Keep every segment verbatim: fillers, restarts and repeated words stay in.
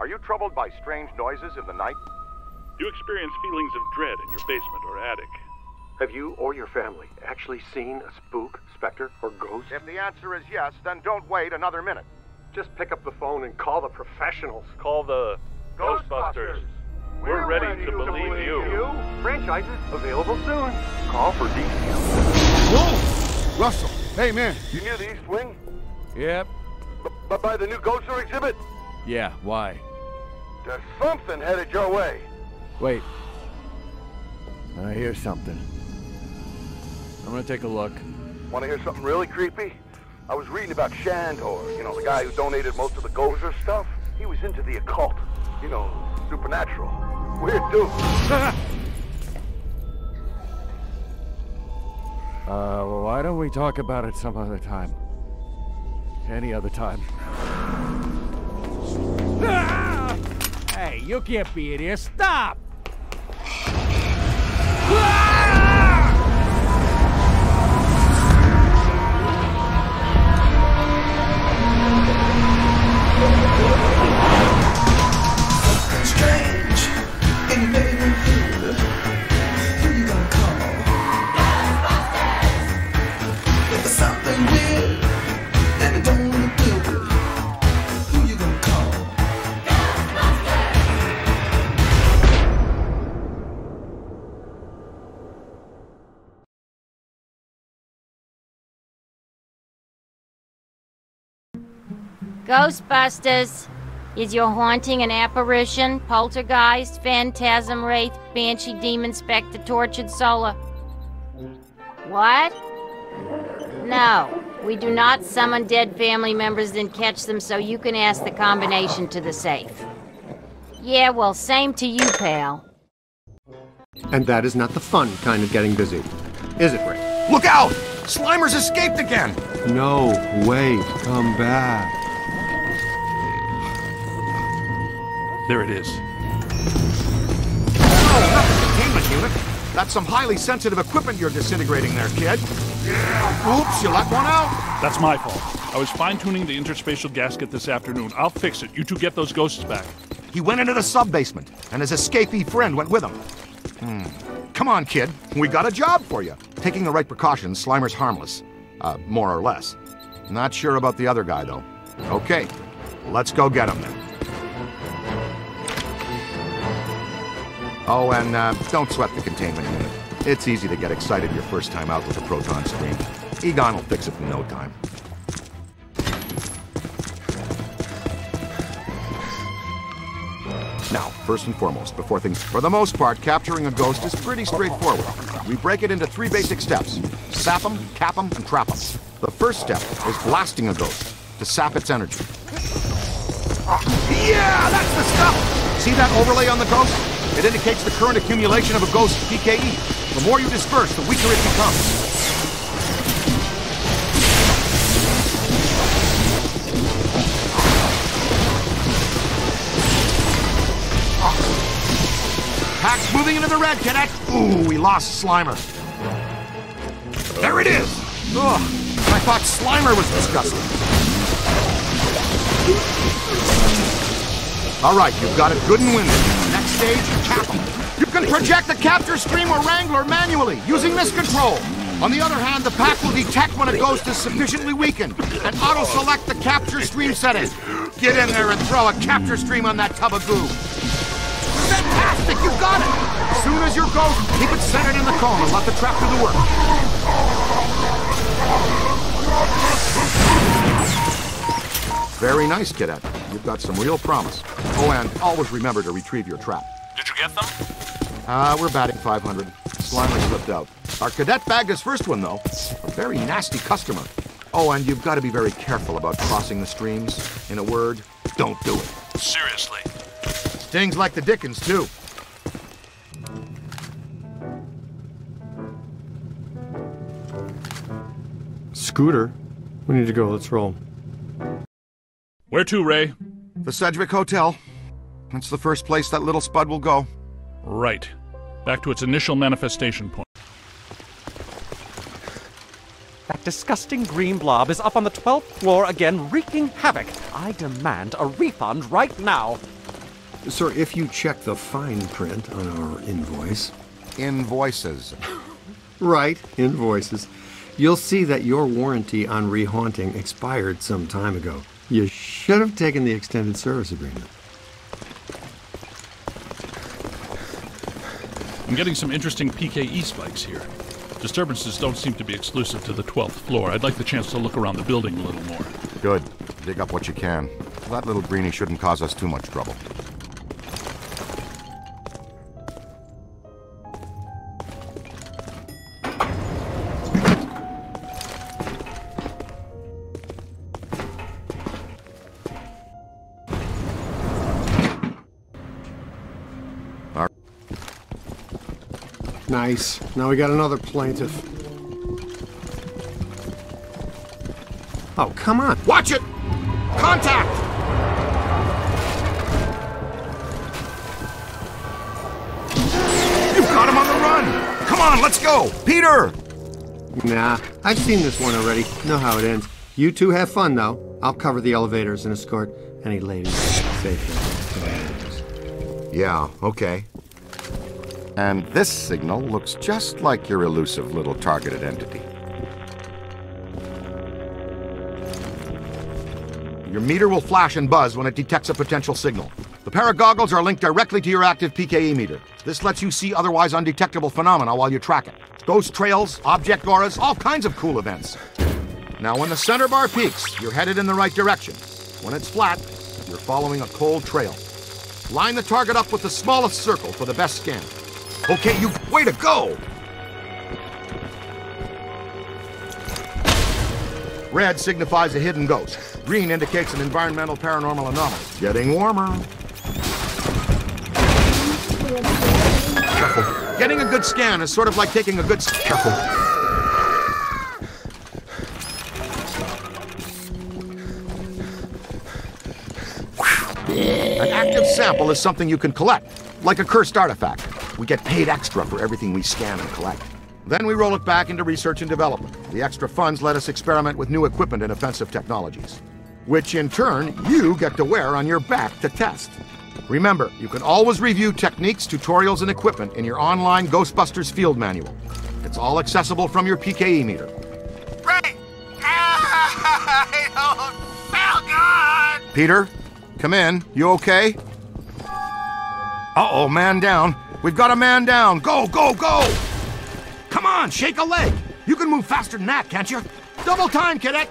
Are you troubled by strange noises in the night? Do you experience feelings of dread in your basement or attic? Have you or your family actually seen a spook, specter, or ghost? If the answer is yes, then don't wait another minute. Just pick up the phone and call the professionals. Call the Ghostbusters. We're, We're ready, ready to, to believe, believe you. you. Franchises available soon. Call for details. Whoa! Russell, hey man. You near the East Wing? Yep. But by the new Ghoster exhibit? Yeah, why? There's something headed your way. Wait. I hear something. I'm gonna take a look. Want to hear something really creepy? I was reading about Shandor, you know, the guy who donated most of the Gozer stuff. He was into the occult, you know, supernatural. Weird dude. uh, well, why don't we talk about it some other time? Any other time. Ah! Hey, you can't be in here. Stop! Strange in your neighborhood. Who you gonna call? Ghostbusters! If there's something weird and it don't look good, who you gonna call? Ghostbusters! Is your haunting an apparition, poltergeist, phantasm, wraith, banshee, demon, specter, tortured soul? What? No, we do not summon dead family members and catch them, so you can ask the combination to the safe. Yeah, well, same to you, pal. And that is not the fun kind of getting busy, is it, Rick? Look out! Slimer's escaped again! No, wait, come back. There it is. Oh, not the containment unit. That's some highly sensitive equipment you're disintegrating there, kid. Oops, you let one out. That's my fault. I was fine-tuning the interspatial gasket this afternoon. I'll fix it. You two get those ghosts back. He went into the sub-basement, and his escapee friend went with him. Hmm. Come on, kid. We got a job for you. Taking the right precautions, Slimer's harmless. Uh, more or less. Not sure about the other guy, though. Okay, let's go get him then. Oh, and uh, don't sweat the containment unit. It's easy to get excited your first time out with a proton stream. Egon will fix it in no time. Now, first and foremost, before things... For the most part, capturing a ghost is pretty straightforward. We break it into three basic steps. Sap them, cap them, and trap them. The first step is blasting a ghost to sap its energy. Yeah, that's the stuff! See that overlay on the ghost? It indicates the current accumulation of a ghost P K E. The more you disperse, the weaker it becomes. Pack's moving into the red, cadet. Ooh, we lost Slimer. There it is! Ugh, I thought Slimer was disgusting. All right, you've got it good and winded. Next stage, cap them. You can project the capture stream or wrangler manually, using this control. On the other hand, the pack will detect when a ghost is sufficiently weakened and auto-select the capture stream setting. Get in there and throw a capture stream on that tub of goo. Fantastic, you got it! As soon as you're ghost, keep it centered in the cone and let the trap do the work. Very nice, cadet. You've got some real promise. Oh, and always remember to retrieve your trap. Did you get them? Uh, we're batting five hundred. Slimer slipped out. Our cadet bagged his first one, though. A very nasty customer. Oh, and you've got to be very careful about crossing the streams. In a word, don't do it. Seriously. Stings like the Dickens, too. Scooter, we need to go. Let's roll. Where to, Ray? The Sedgwick Hotel. It's the first place that little spud will go. Right. Back to its initial manifestation point. That disgusting green blob is up on the twelfth floor again, wreaking havoc. I demand a refund right now. Sir, if you check the fine print on our invoice... Invoices. Right, invoices. You'll see that your warranty on rehaunting expired some time ago. You should have taken the extended service agreement. I'm getting some interesting P K E spikes here. Disturbances don't seem to be exclusive to the twelfth floor. I'd like the chance to look around the building a little more. Good. Dig up what you can. That little greenie shouldn't cause us too much trouble. Nice. Now we got another plaintiff. Oh, come on. Watch it! Contact! You've got him on the run! Come on, let's go! Peter! Nah, I've seen this one already. Know how it ends. You two have fun, though. I'll cover the elevators and escort any ladies safely to the elevators. Yeah, okay. And this signal looks just like your elusive little targeted entity. Your meter will flash and buzz when it detects a potential signal. The pair of goggles are linked directly to your active P K E meter. This lets you see otherwise undetectable phenomena while you track it. Ghost trails, object auras, all kinds of cool events. Now, when the center bar peaks, you're headed in the right direction. When it's flat, you're following a cold trail. Line the target up with the smallest circle for the best scan. Okay, you... way to go! Red signifies a hidden ghost. Green indicates an environmental paranormal anomaly. Getting warmer. Careful. Getting a good scan is sort of like taking a good... Careful. An active sample is something you can collect, like a cursed artifact. We get paid extra for everything we scan and collect. Then we roll it back into research and development. The extra funds let us experiment with new equipment and offensive technologies, which in turn you get to wear on your back to test. Remember, you can always review techniques, tutorials, and equipment in your online Ghostbusters field manual. It's all accessible from your P K E meter. Right! I don't feel good! Peter, come in. You okay? Uh-oh, man down. We've got a man down. Go, go, go! Come on, shake a leg. You can move faster than that, can't you? Double time, cadet.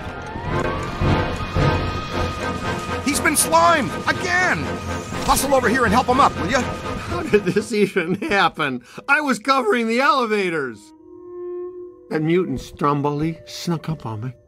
He's been slimed again. Hustle over here and help him up, will you? How did this even happen? I was covering the elevators. That mutant Stromboli snuck up on me.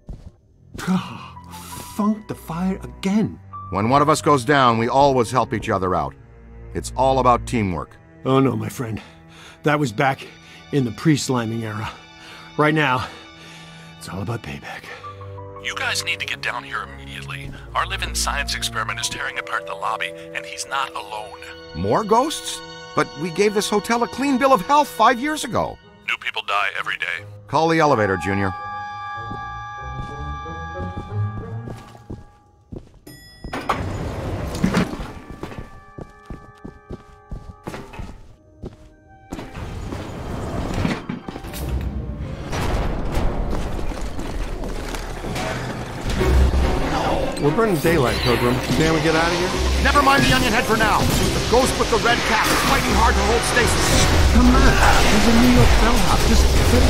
Funked the fire again. When one of us goes down, we always help each other out. It's all about teamwork. Oh no, my friend. That was back in the pre-sliming era. Right now, it's all about payback. You guys need to get down here immediately. Our living science experiment is tearing apart the lobby, and he's not alone. More ghosts? But we gave this hotel a clean bill of health five years ago. New people die every day. Call the elevator, Junior. We're burning daylight, Pilgrim. Can we get out of here? Never mind the onion head for now. The ghost with the red cap is fighting hard to hold stasis. Come on. There's a New York bellhop. Just fit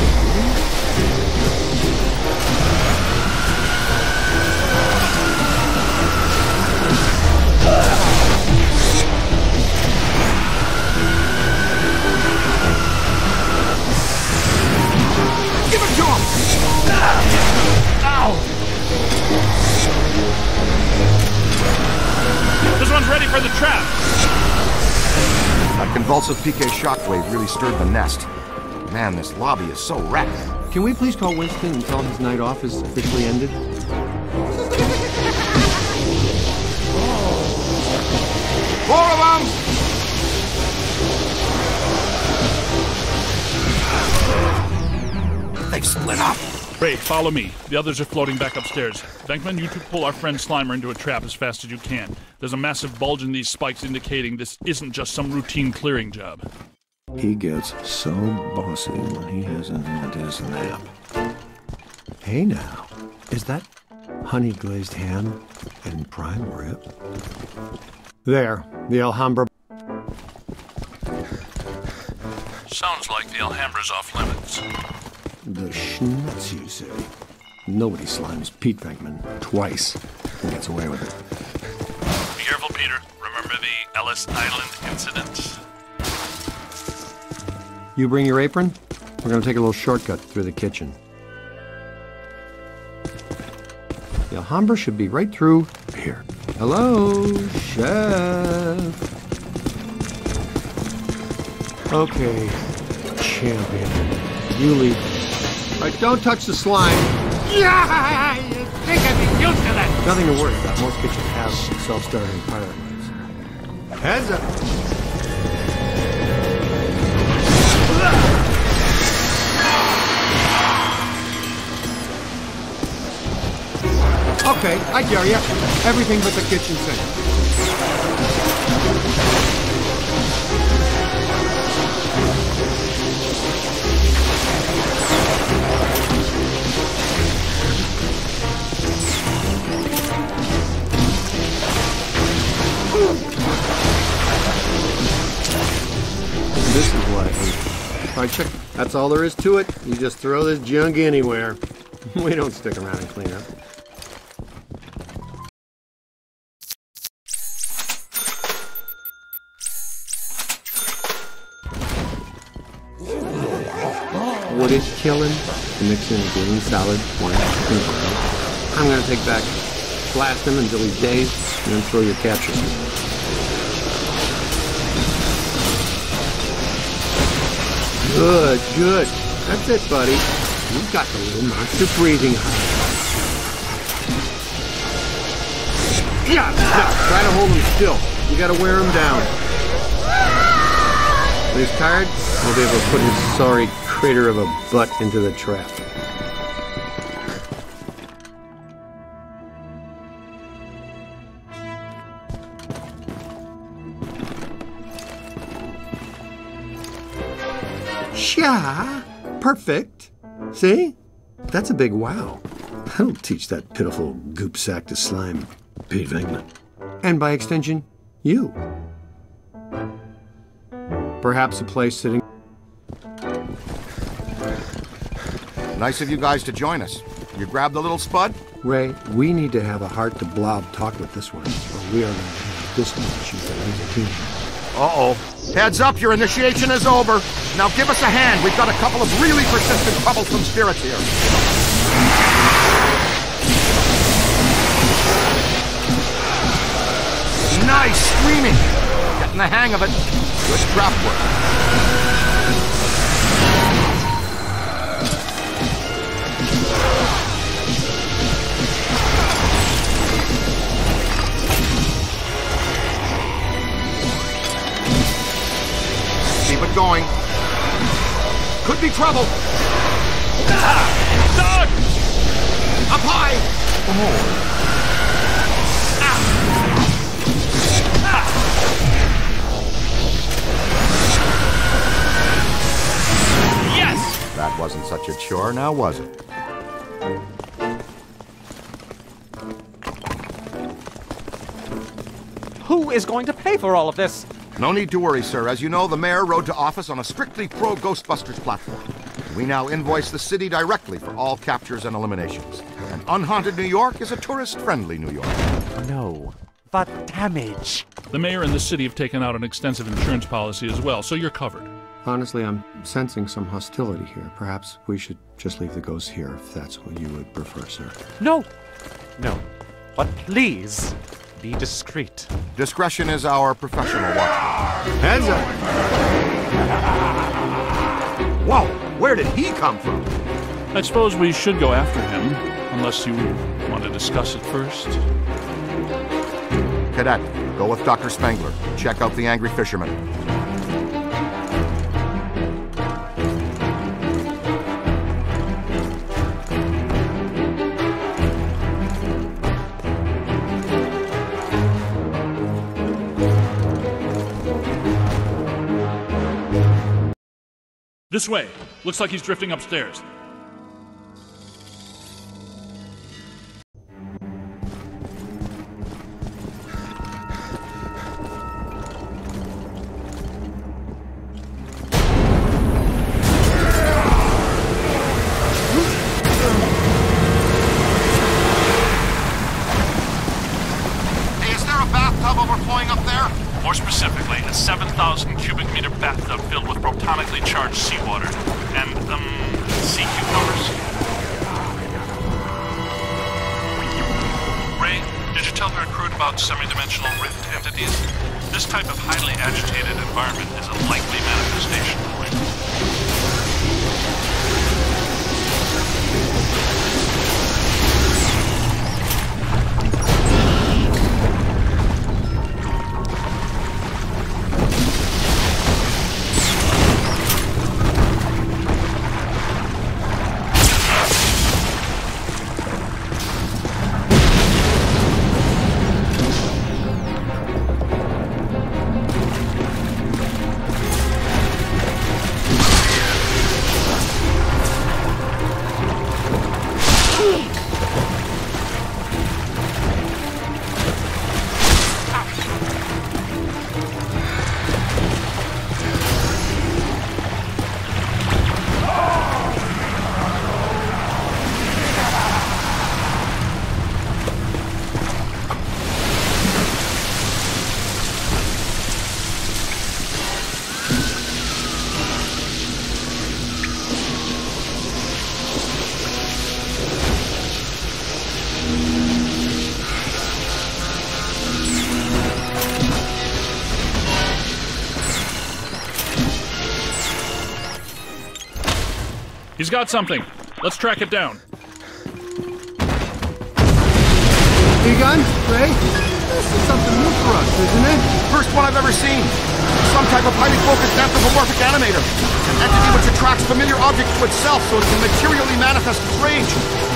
it. Give it to him! Ow! This one's ready for the trap! That convulsive P K shockwave really stirred the nest. Man, this lobby is so wrecked. Can we please call Winston and tell him his night off is officially ended? Four of them! They've split up. Ray, follow me. The others are floating back upstairs. Venkman, you two pull our friend Slimer into a trap as fast as you can. There's a massive bulge in these spikes indicating this isn't just some routine clearing job. He gets so bossy when he hasn't had his nap. Hey now, is that honey glazed ham and prime rib? There, the Alhambra. Sounds like the Alhambra's off limits. The schnutz, you say? Nobody slimes Pete Venkman twice and gets away with it. Be careful, Peter. Remember the Ellis Island incident? You bring your apron? We're gonna take a little shortcut through the kitchen. The Alhambra should be right through here. Hello, chef. Okay, champion. You lead. All right, don't touch the slime. Yeah, you think I'd be used to that? Nothing to worry about. Most kitchens have self-starting pilot lights. Heads up. Okay, I dare you. Everything but the kitchen sink. This is what I hate. All right, check. That's all there is to it. You just throw this junk anywhere. We don't stick around and clean up. What is killing? Mix in a green salad, one chicken curry. I'm gonna take back, blast him until he's dazed, and then throw your capture system. Good, good. That's it, buddy. You've got the little monster breathing heart. Yeah, now, try to hold him still. You gotta wear him down. When he's tired, we'll be able to put his sorry crater of a butt into the trap. Yeah, perfect. See? That's a big wow. That'll teach that pitiful goop sack to slime Pete Venkman. And by extension, you. Perhaps a place sitting... Nice of you guys to join us. You grabbed the little spud? Ray, we need to have a heart-to-blob talk with this one, or we are going to have this much you can raise a team. Uh-oh. Heads up, your initiation is over. Now give us a hand. We've got a couple of really persistent, troublesome spirits here. Nice screaming. Getting the hang of it. Good trap work. Keep it going. Could be trouble. Ah! Dog! Up high. Oh. Ah. Ah. Yes! That wasn't such a chore, now was it? Who is going to pay for all of this? No need to worry, sir. As you know, the mayor rode to office on a strictly pro-Ghostbusters platform. We now invoice the city directly for all captures and eliminations. And unhaunted New York is a tourist-friendly New York. No, but damage. The mayor and the city have taken out an extensive insurance policy as well, so you're covered. Honestly, I'm sensing some hostility here. Perhaps we should just leave the ghosts here if that's what you would prefer, sir. No, no, but please be discreet. Discretion is our professional watch. Heads up! Whoa! Where did he come from? I suppose we should go after him, unless you want to discuss it first. Cadet, go with Doctor Spangler. Check out the angry fisherman. This way. Looks like he's drifting upstairs. More specifically, a seven thousand cubic meter bathtub filled with protonically charged seawater. And, um, sea cucumbers. Ray, did you tell our crew about semi-dimensional rift entities? This type of highly agitated environment is a likely manifestation point. He's got something. Let's track it down. Big gun, Ray? This is something new for us, isn't it? First one I've ever seen. Some type of highly focused anthropomorphic animator. An entity which attracts familiar objects to itself so it can materially manifest its rage.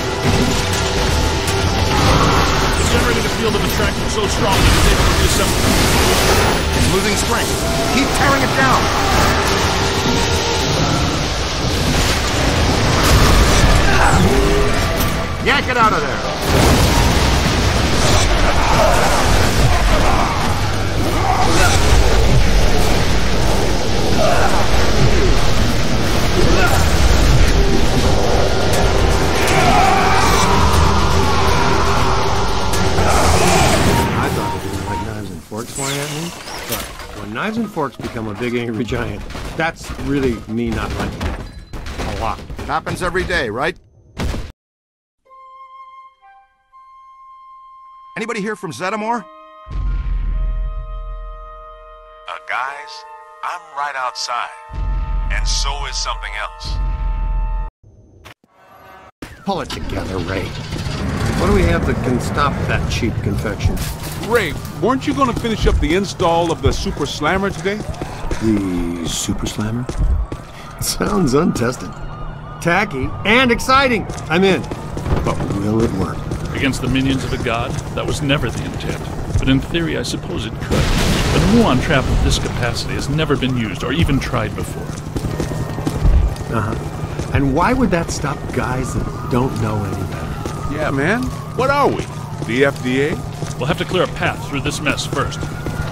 It's generating a field of attraction so strong that it's able to reassemble. It's losing strength. Keep tearing it down. Yank it out of there! I thought it didn't like knives and forks flying at me, but when knives and forks become a big angry giant, that's really me not liking it. A lot. Happens every day, right? Anybody here from Zetamore? Uh, guys, I'm right outside. And so is something else. Pull it together, Ray. What do we have that can stop that cheap confection? Ray, weren't you going to finish up the install of the Super Slammer today? The Super Slammer? Sounds untested. Tacky and exciting. I'm in. But will it work? Against the minions of a god? That was never the intent. But in theory, I suppose it could. But a muon trap of this capacity has never been used or even tried before. Uh-huh. And why would that stop guys that don't know any better? Yeah, man. What are we? The F D A? We'll have to clear a path through this mess first.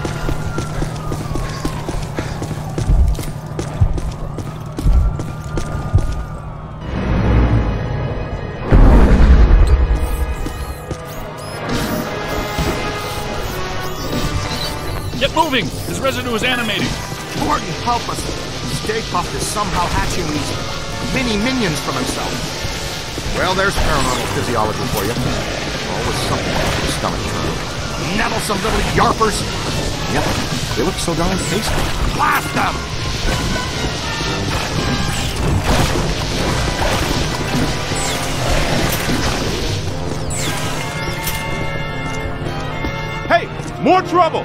Get moving! This residue is animating. Morton, help us. Stay Puft is somehow hatching these mini minions from himself. Well, there's paranormal physiology for you. Always something about your stomach turn. Nettlesome little yarpers. Yep, they look so darn tasty. Blast them! Hey, more trouble!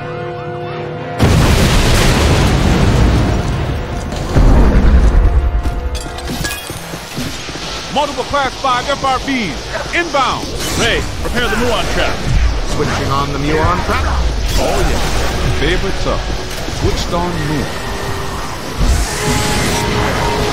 Multiple Class five F R Bs, inbound! Ray, prepare the muon trap. Switching on the muon trap? Oh yeah, favorites up. Switched on moon.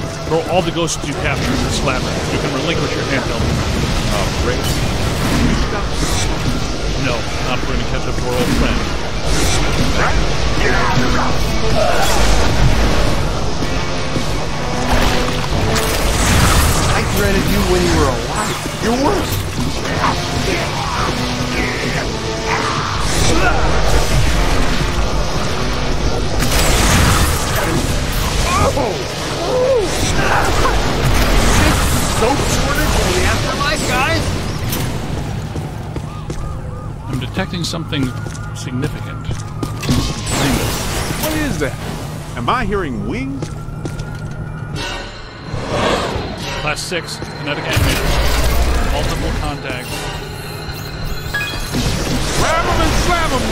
Throw all the ghosts you capture in the slammer. You can relinquish your handheld. Uh, Ray. No, not if we're gonna catch up to our old friend. I dreaded you when you were alive. You're worse. Soap shortage in the afterlife, guys? I'm detecting something significant. What is that? Am I hearing wings? Class six, kinetic animators. Multiple contacts. Grab them and slam them,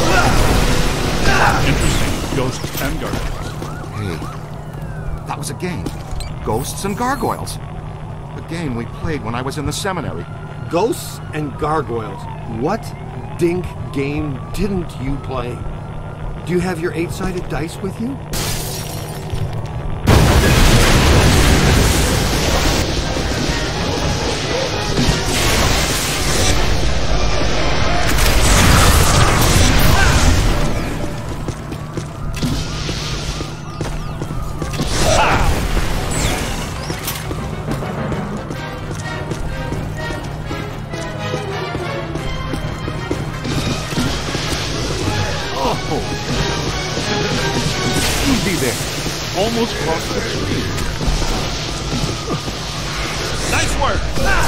dude! Interesting. Ghosts and gargoyles. Hey, that was a game. Ghosts and Gargoyles. A game we played when I was in the seminary. Ghosts and gargoyles. What dink game didn't you play? Do you have your eight-sided dice with you? Almost crossed the street. Nice work!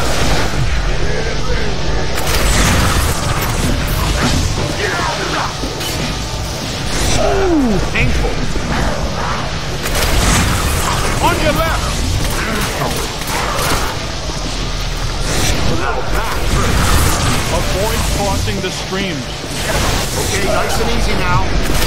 Ooh, painful. On your left. Avoid crossing the streams. Okay, nice and easy now.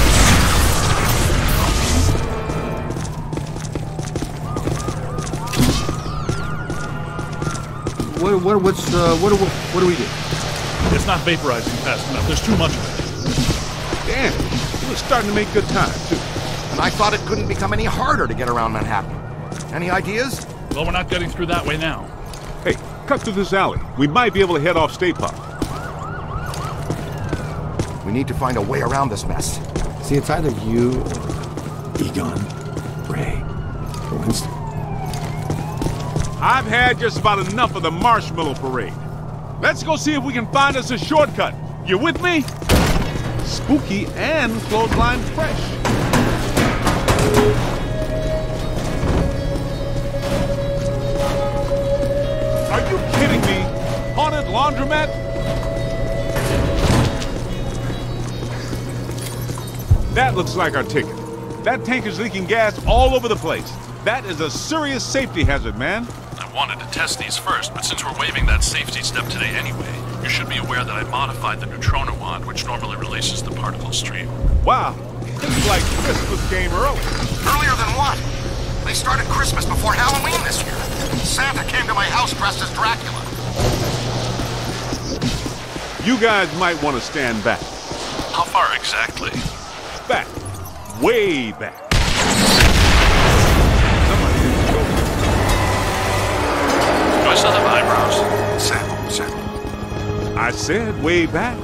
What, what, what's, uh, what, do, what do we do? It's not vaporizing fast enough. There's too much of it. Damn, we're starting to make good time, too. And I thought it couldn't become any harder to get around Manhattan. Any ideas? Well, we're not getting through that way now. Hey, cut through this alley. We might be able to head off State Park. We need to find a way around this mess. See, it's either you or Egon, Ray, or Winston. I've had just about enough of the marshmallow parade. Let's go see if we can find us a shortcut. You with me? Spooky and clothesline fresh. Are you kidding me? Haunted laundromat? That looks like our ticket. That tank is leaking gas all over the place. That is a serious safety hazard, man. I wanted to test these first, but since we're waiving that safety step today anyway, you should be aware that I modified the neutrona wand, which normally releases the particle stream. Wow, it's like Christmas came early. Earlier than what? They started Christmas before Halloween this year. Santa came to my house dressed as Dracula. You guys might want to stand back. How far exactly? Back. Way back. Do I still have eyebrows? Sample, sample. I said way back.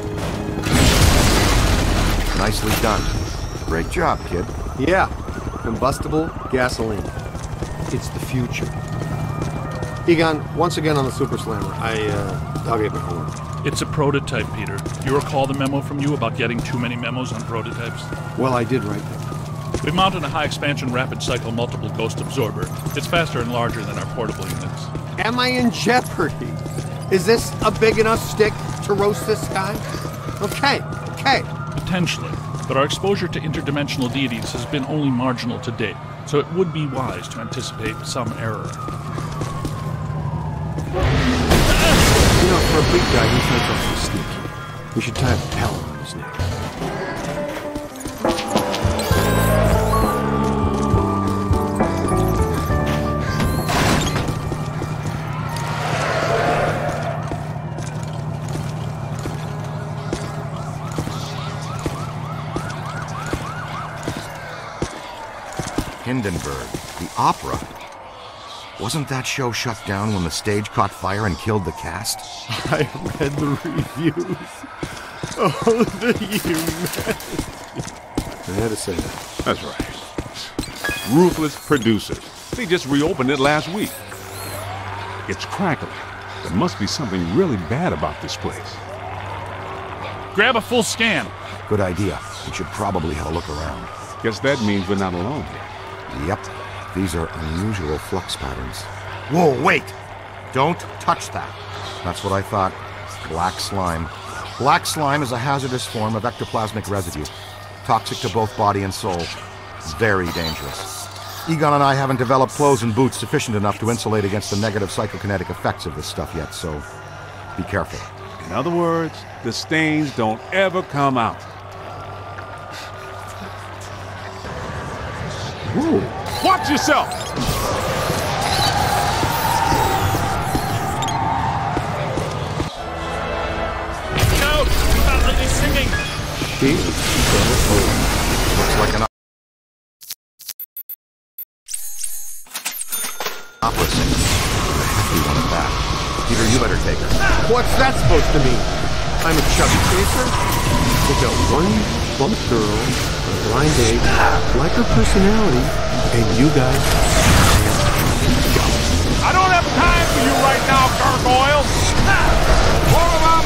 Nicely done. Great job, kid. Yeah, combustible gasoline. It's the future. Egon, once again on the Super Slammer, I, uh, I'll get my horn. It's a prototype, Peter. You recall the memo from you about getting too many memos on prototypes? Well, I did write that. We've mounted a high-expansion rapid-cycle multiple ghost absorber. It's faster and larger than our portable units. Am I in jeopardy? Is this a big enough stick to roast this guy? Okay, okay. Potentially, but our exposure to interdimensional deities has been only marginal to date, so it would be wise to anticipate some error. You know, for a big guy, he's not awfully sneaky. We should tie a bell around his neck. Hindenburg, the opera. Wasn't that show shut down when the stage caught fire and killed the cast? I read the reviews. Oh, the humanity. I had to say that. That's right. Ruthless producers. They just reopened it last week. It's crackling. There must be something really bad about this place. Grab a full scan. Good idea. We should probably have a look around. Guess that means we're not alone here. Yep. These are unusual flux patterns. Whoa, wait! Don't touch that. That's what I thought. Black slime. Black slime is a hazardous form of ectoplasmic residue. Toxic to both body and soul. Very dangerous. Egon and I haven't developed clothes and boots sufficient enough to insulate against the negative psychokinetic effects of this stuff yet, so be careful. In other words, the stains don't ever come out. Whoa. Watch yourself! No! He's not really singing! She is so old. Looks like an opera singer. A hefty one at that. Peter, you better take her. What's that supposed to mean? I'm a chubby chaser? Take out one plump girl on a blind date, like her personality, and you guys go. I don't have time for you right now, gargoyle! Four of them!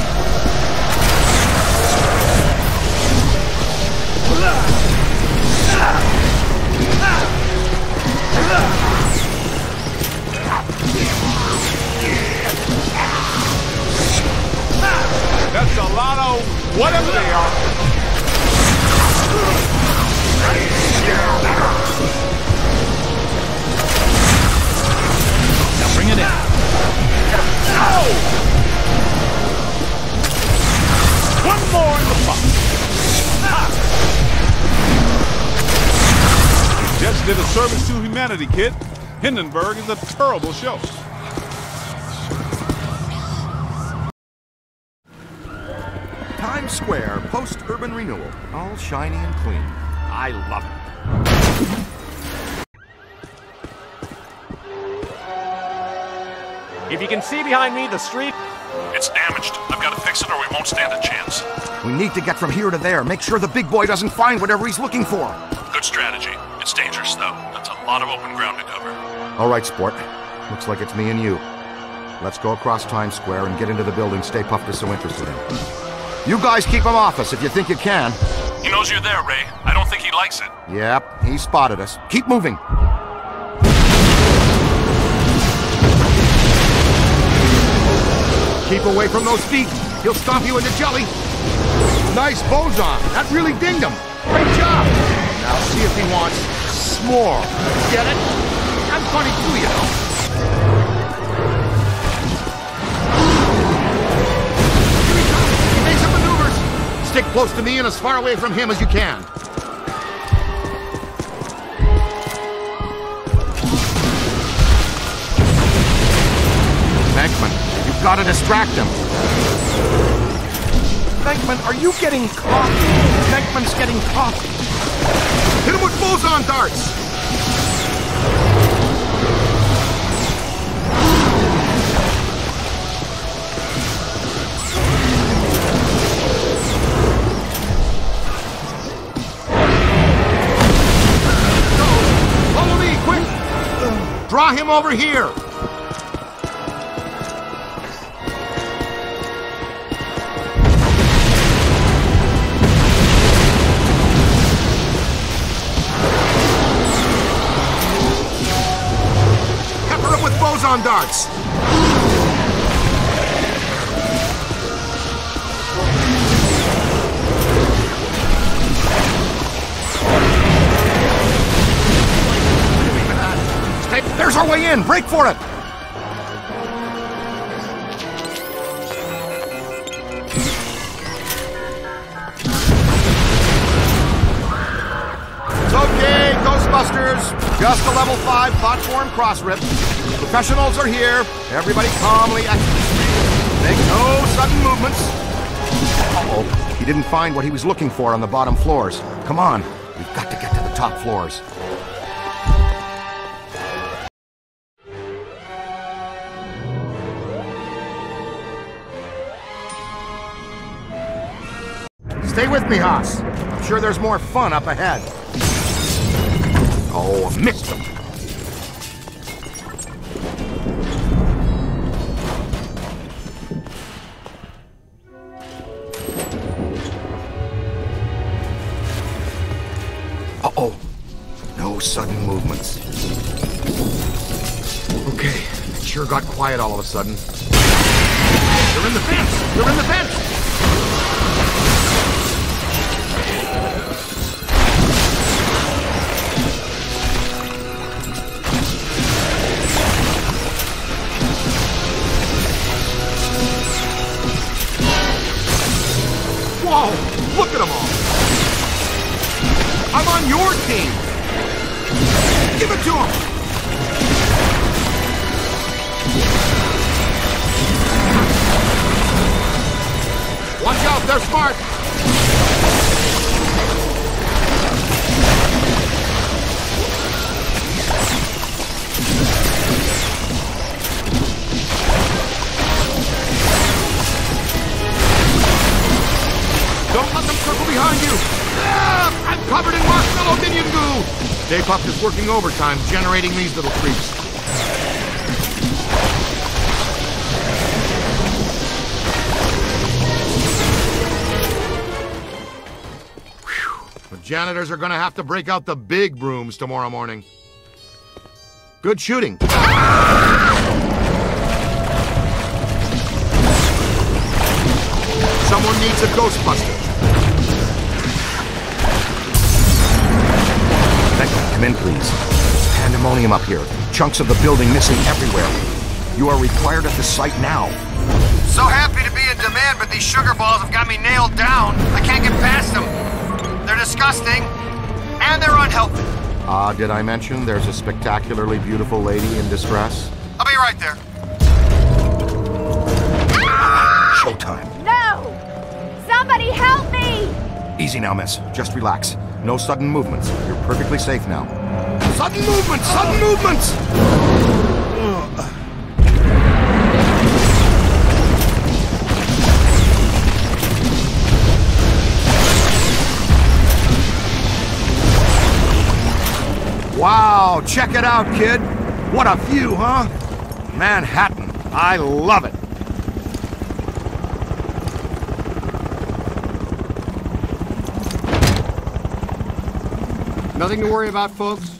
That's a lot of whatever they are. Now bring it in. Ow! One more in the box. You just did a service to humanity, kid. Hindenburg is a terrible show. Times Square, post-urban renewal. All shiny and clean. I love it. If you can see behind me, the street... It's damaged. I've got to fix it or we won't stand a chance. We need to get from here to there. Make sure the big boy doesn't find whatever he's looking for. Good strategy. It's dangerous, though. That's a lot of open ground to cover. All right, sport. Looks like it's me and you. Let's go across Times Square and get into the building Stay Puft is so interested in. You guys keep him off us if you think you can. He knows you're there, Ray. I don't think he likes it. Yep, he spotted us. Keep moving. Keep away from those feet. He'll stomp you into jelly. Nice boson. That really dinged him. Great job. Now see if he wants s'more. Get it? I'm funny too, you know. Here he comes. He makes some maneuvers. Stick close to me and as far away from him as you can. Venkman, you've got to distract him. Venkman, are you getting caught? Venkman's getting caught. Hit him with boson darts! Go! Follow me, quick! Draw him over here! Boson darts. Stay, there's our way in. Break for it. It's okay, Ghostbusters. Just a level five platform cross rip. Professionals are here. Everybody calmly exit. Make no sudden movements. Uh-oh. He didn't find what he was looking for on the bottom floors. Come on. We've got to get to the top floors. Stay with me, Haas. I'm sure there's more fun up ahead. Oh, I missed him. Uh-oh. No sudden movements. Okay, it sure got quiet all of a sudden. They're in the fence! They're in the fence! Whoa! Look at them all! I'm on your team! Give it to him! Watch out, they're smart! Don't let them circle behind you! Ah, I'm covered in marshmallow minion goo! Stay Puft is working overtime, generating these little creeps. The janitors are gonna have to break out the big brooms tomorrow morning. Good shooting. Someone needs a Ghostbuster. Come in, please. Pandemonium up here. Chunks of the building missing everywhere. You are required at the site now. So happy to be in demand, but these sugar balls have got me nailed down. I can't get past them. They're disgusting, and they're unhealthy. Ah, uh, did I mention there's a spectacularly beautiful lady in distress? I'll be right there. Showtime. No! Somebody help me! Easy now, miss. Just relax. No sudden movements. You're perfectly safe now. Sudden movements! Sudden movements! Wow, check it out, kid. What a view, huh? Manhattan. I love it. Nothing to worry about, folks.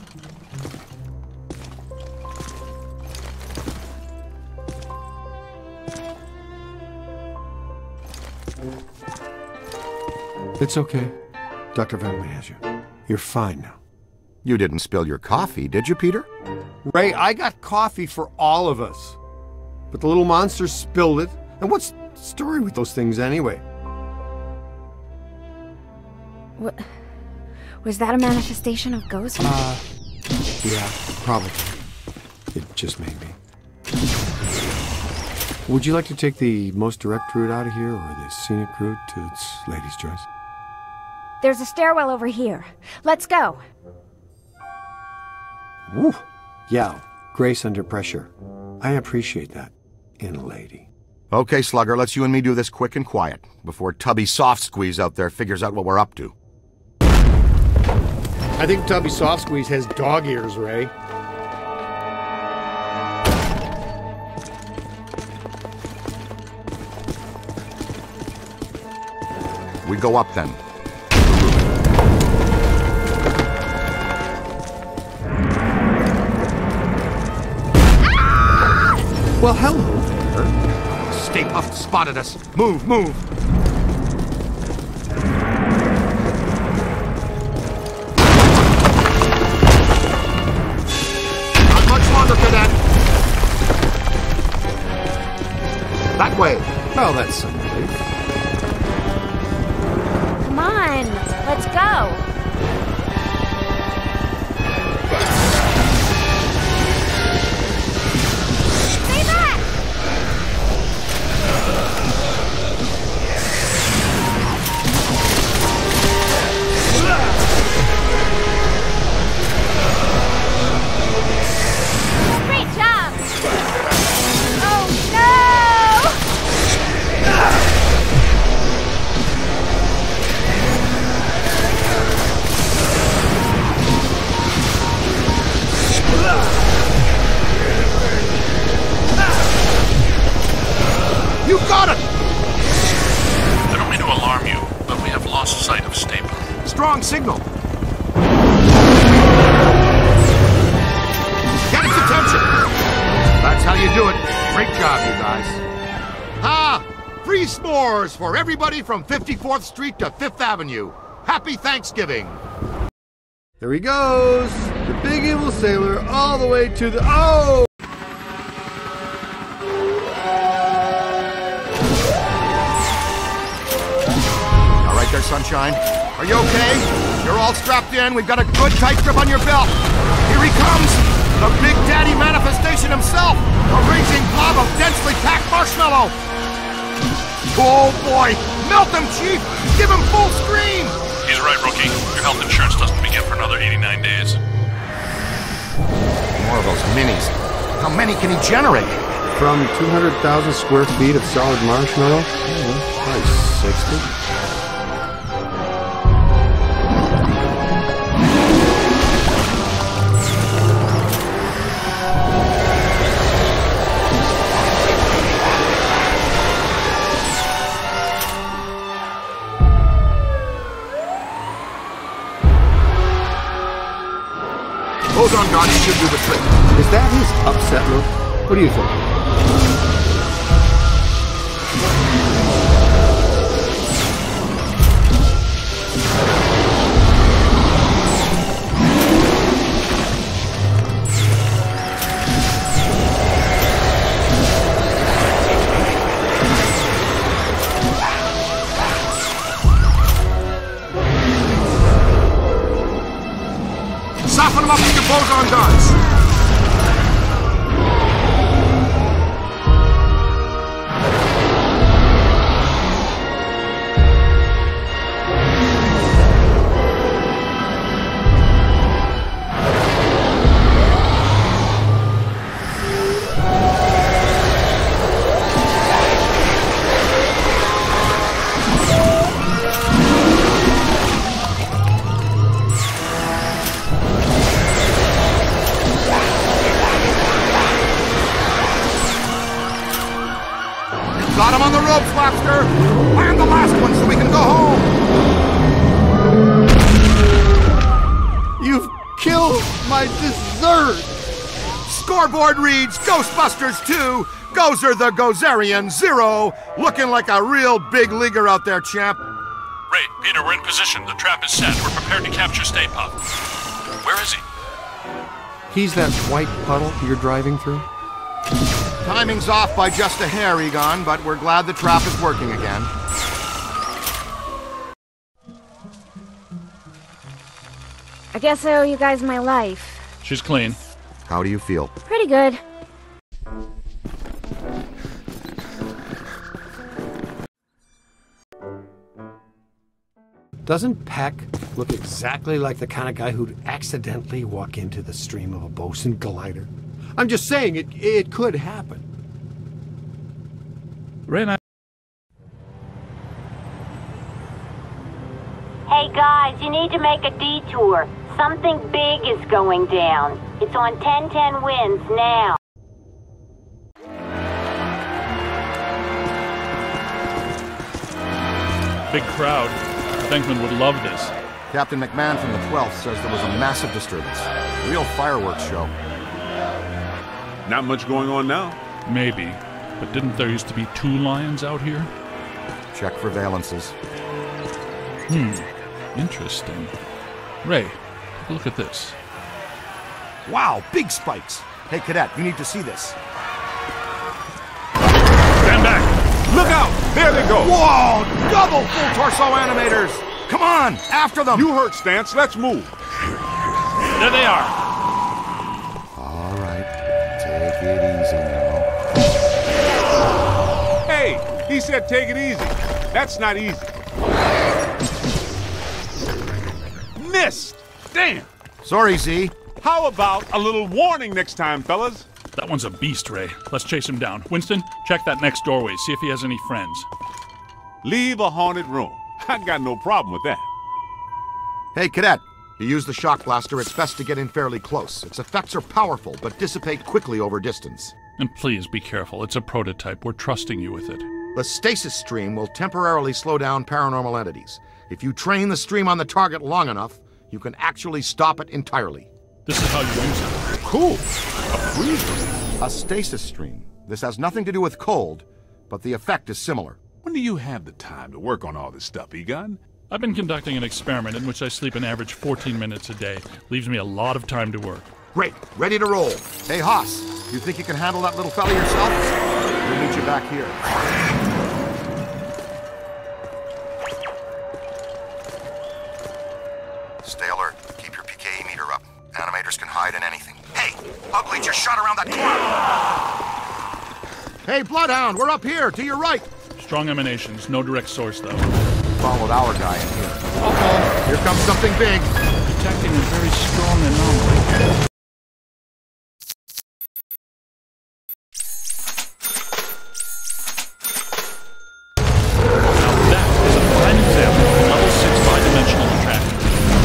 It's okay. Doctor Van has you. You're fine now. You didn't spill your coffee, did you, Peter? Ray, I got coffee for all of us. But the little monster spilled it. And what's the story with those things anyway? What? Was that a manifestation of ghosts? Uh, yeah, probably. It just may be. Would you like to take the most direct route out of here, or the scenic route to its lady's choice? There's a stairwell over here. Let's go. Woo! Yeah, grace under pressure. I appreciate that in a lady. Okay, Slugger, let's you and me do this quick and quiet, before Tubby Soft Squeeze out there figures out what we're up to. I think Tubby Soft Squeeze has dog ears, Ray. We go up then. Well, hello there. Stay Puft spotted us. Move, move. Not much longer, cadet. That way. Oh, that's some relief. Come on, let's go. signal. Get its attention. That's how you do it. Great job, you guys. Ah, free s'mores for everybody from fifty-fourth Street to Fifth Avenue. Happy Thanksgiving. There he goes. The big evil sailor all the way to the... Oh! All right there, Sunshine. Are you okay? You're all strapped in. We've got a good tight grip on your belt. Here he comes. The Big Daddy manifestation himself. A raging blob of densely packed marshmallow. Oh boy. Melt him, Chief. Give him full scream. He's right, Rookie. Your health insurance doesn't begin for another eighty-nine days. More of those minis. How many can he generate? From two hundred thousand square feet of solid marshmallow? Oh, probably sixty. Ozone guards should do the trick. Is that his upset look? What do you think? Soften them up with your boson guns. Got him on the ropes, Lobster! Land the last one so we can go home! You've killed my dessert! Scoreboard reads Ghostbusters two, Gozer the Gozerian zero, looking like a real big leaguer out there, champ. Ray, Peter, we're in position. The trap is set. We're prepared to capture Stay Puft. Where is he? He's that white puddle you're driving through? Timing's off by just a hair, Egon, but we're glad the trap is working again. I guess I owe you guys my life. She's clean. How do you feel? Pretty good. Doesn't Peck look exactly like the kind of guy who'd accidentally walk into the stream of a bosun glider? I'm just saying, it, it could happen. Ray and I... Hey guys, you need to make a detour. Something big is going down. It's on ten ten winds now. Big crowd. Venkman would love this. Captain McMahon from the twelfth says there was a massive disturbance. Real fireworks show. Not much going on now. Maybe. But didn't there used to be two lions out here? Check for valences. Hmm. Interesting. Ray, take a look at this. Wow, big spikes. Hey, Cadet, you need to see this. Stand back! Look out! There they go! Whoa! Double full torso animators! Come on, after them! You heard Stance, let's move. There they are! All right, take it easy now. Hey, he said take it easy. That's not easy. Missed! Damn! Sorry, Z. How about a little warning next time, fellas? That one's a beast, Ray. Let's chase him down. Winston, check that next doorway. See if he has any friends. Leave a haunted room. I got no problem with that. Hey, Cadet. You use the shock blaster, it's best to get in fairly close. Its effects are powerful, but dissipate quickly over distance. And please be careful. It's a prototype. We're trusting you with it. The stasis stream will temporarily slow down paranormal entities. If you train the stream on the target long enough, you can actually stop it entirely. This is how you use it. Cool. A freezer. A stasis stream. This has nothing to do with cold, but the effect is similar. When do you have the time to work on all this stuff, Egon? I've been conducting an experiment in which I sleep an average fourteen minutes a day. Leaves me a lot of time to work. Great. Ready to roll. Hey, Haas, you think you can handle that little fella yourself? We'll meet you back here. Stay alert. Keep your P K E meter up. Animators can hide in anything. Hey, Ugly just shot around that corner. Hey, Bloodhound, we're up here, to your right. Strong emanations, no direct source, though. Followed our guy in here. Uh-oh, here comes something big. Detecting a very strong anomaly. Now that is a prime example of level six bi-dimensional attraction.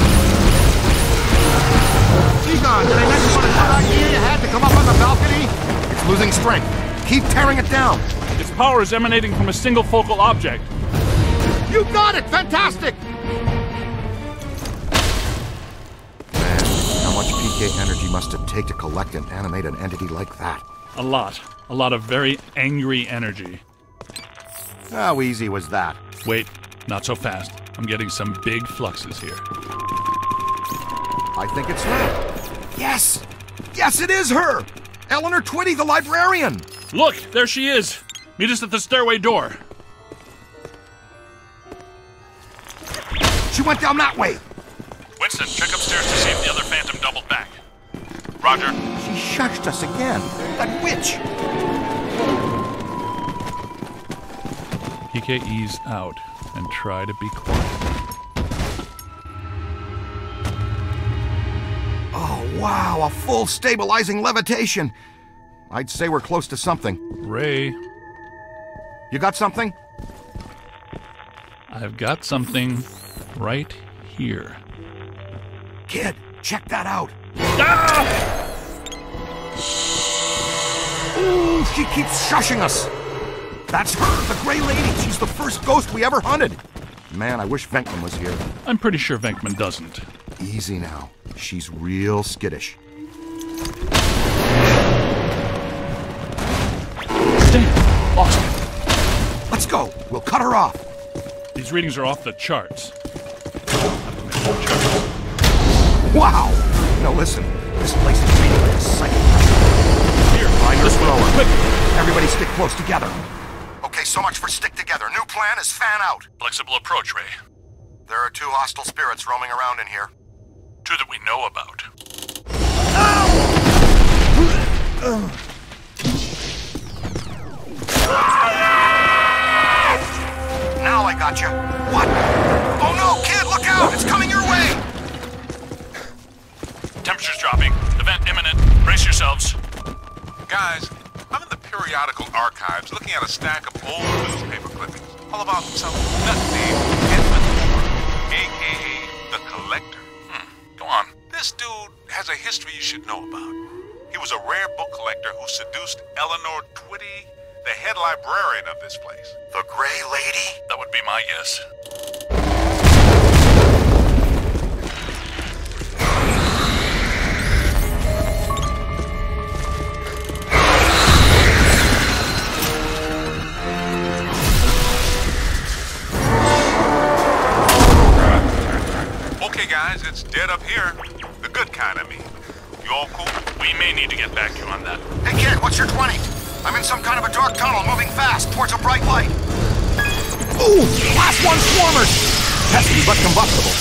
Egon, did I mention what a good idea you had to come up on the balcony? It's losing strength. Keep tearing it down. Its power is emanating from a single focal object. You got it! Fantastic! Man, how much P K energy must it take to collect and animate an entity like that? A lot. A lot of very angry energy. How easy was that? Wait, not so fast. I'm getting some big fluxes here. I think it's her. Yes! Yes, it is her! Eleanor Twitty, the librarian! Look, there she is! Meet us at the stairway door. She went down that way! Winston, check upstairs to see if the other phantom doubled back. Roger. She shushed us again. That witch! P K E's out, and try to be quiet. Oh, wow, a full stabilizing levitation. I'd say we're close to something. Ray. You got something? I've got something right here. Kid, check that out. Ah! Ooh, she keeps shushing us. That's her, the Gray Lady. She's the first ghost we ever hunted. Man, I wish Venkman was here. I'm pretty sure Venkman doesn't. Easy now. She's real skittish. Damn, lost it. Let's go. We'll cut her off. These readings are off the charts. Wow. Now listen, this place is reading like a psychic. Here, find your thrower. Quick. Everybody stick close together. Okay, so much for stick together. New plan is fan out. Flexible approach, Ray. There are two hostile spirits roaming around in here. Two that we know about. Now I got you. What? Oh no, kid, look out! It's coming your way! Temperature's dropping. Event imminent. Brace yourselves. Guys, I'm in the periodical archives looking at a stack of old newspaper clippings, all about some nut named Edmund Moore, a k a the Collector. Hmm. Go on. This dude has a history you should know about. He was a rare book collector who seduced Eleanor Twitty, the head librarian of this place. The Gray Lady? That would be my guess. Okay, guys, it's dead up here. The good kind, I mean. You all cool? We may need to get back to you on that. Hey, kid, what's your twenty? I'm in some kind of a dark tunnel moving fast towards a bright light. Ooh! Class one swarmers! Pesky but combustible.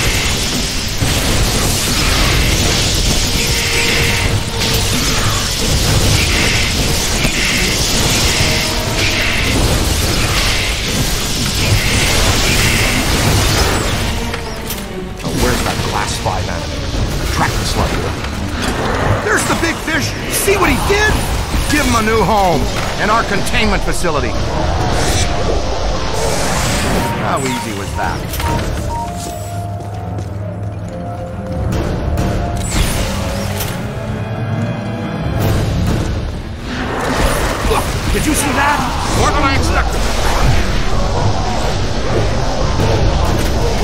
Now where's that class five animator? Track the slug. There's the big fish! See what he did? Give him a new home, in our containment facility. How easy was that? Look, did you see that? More than I expected.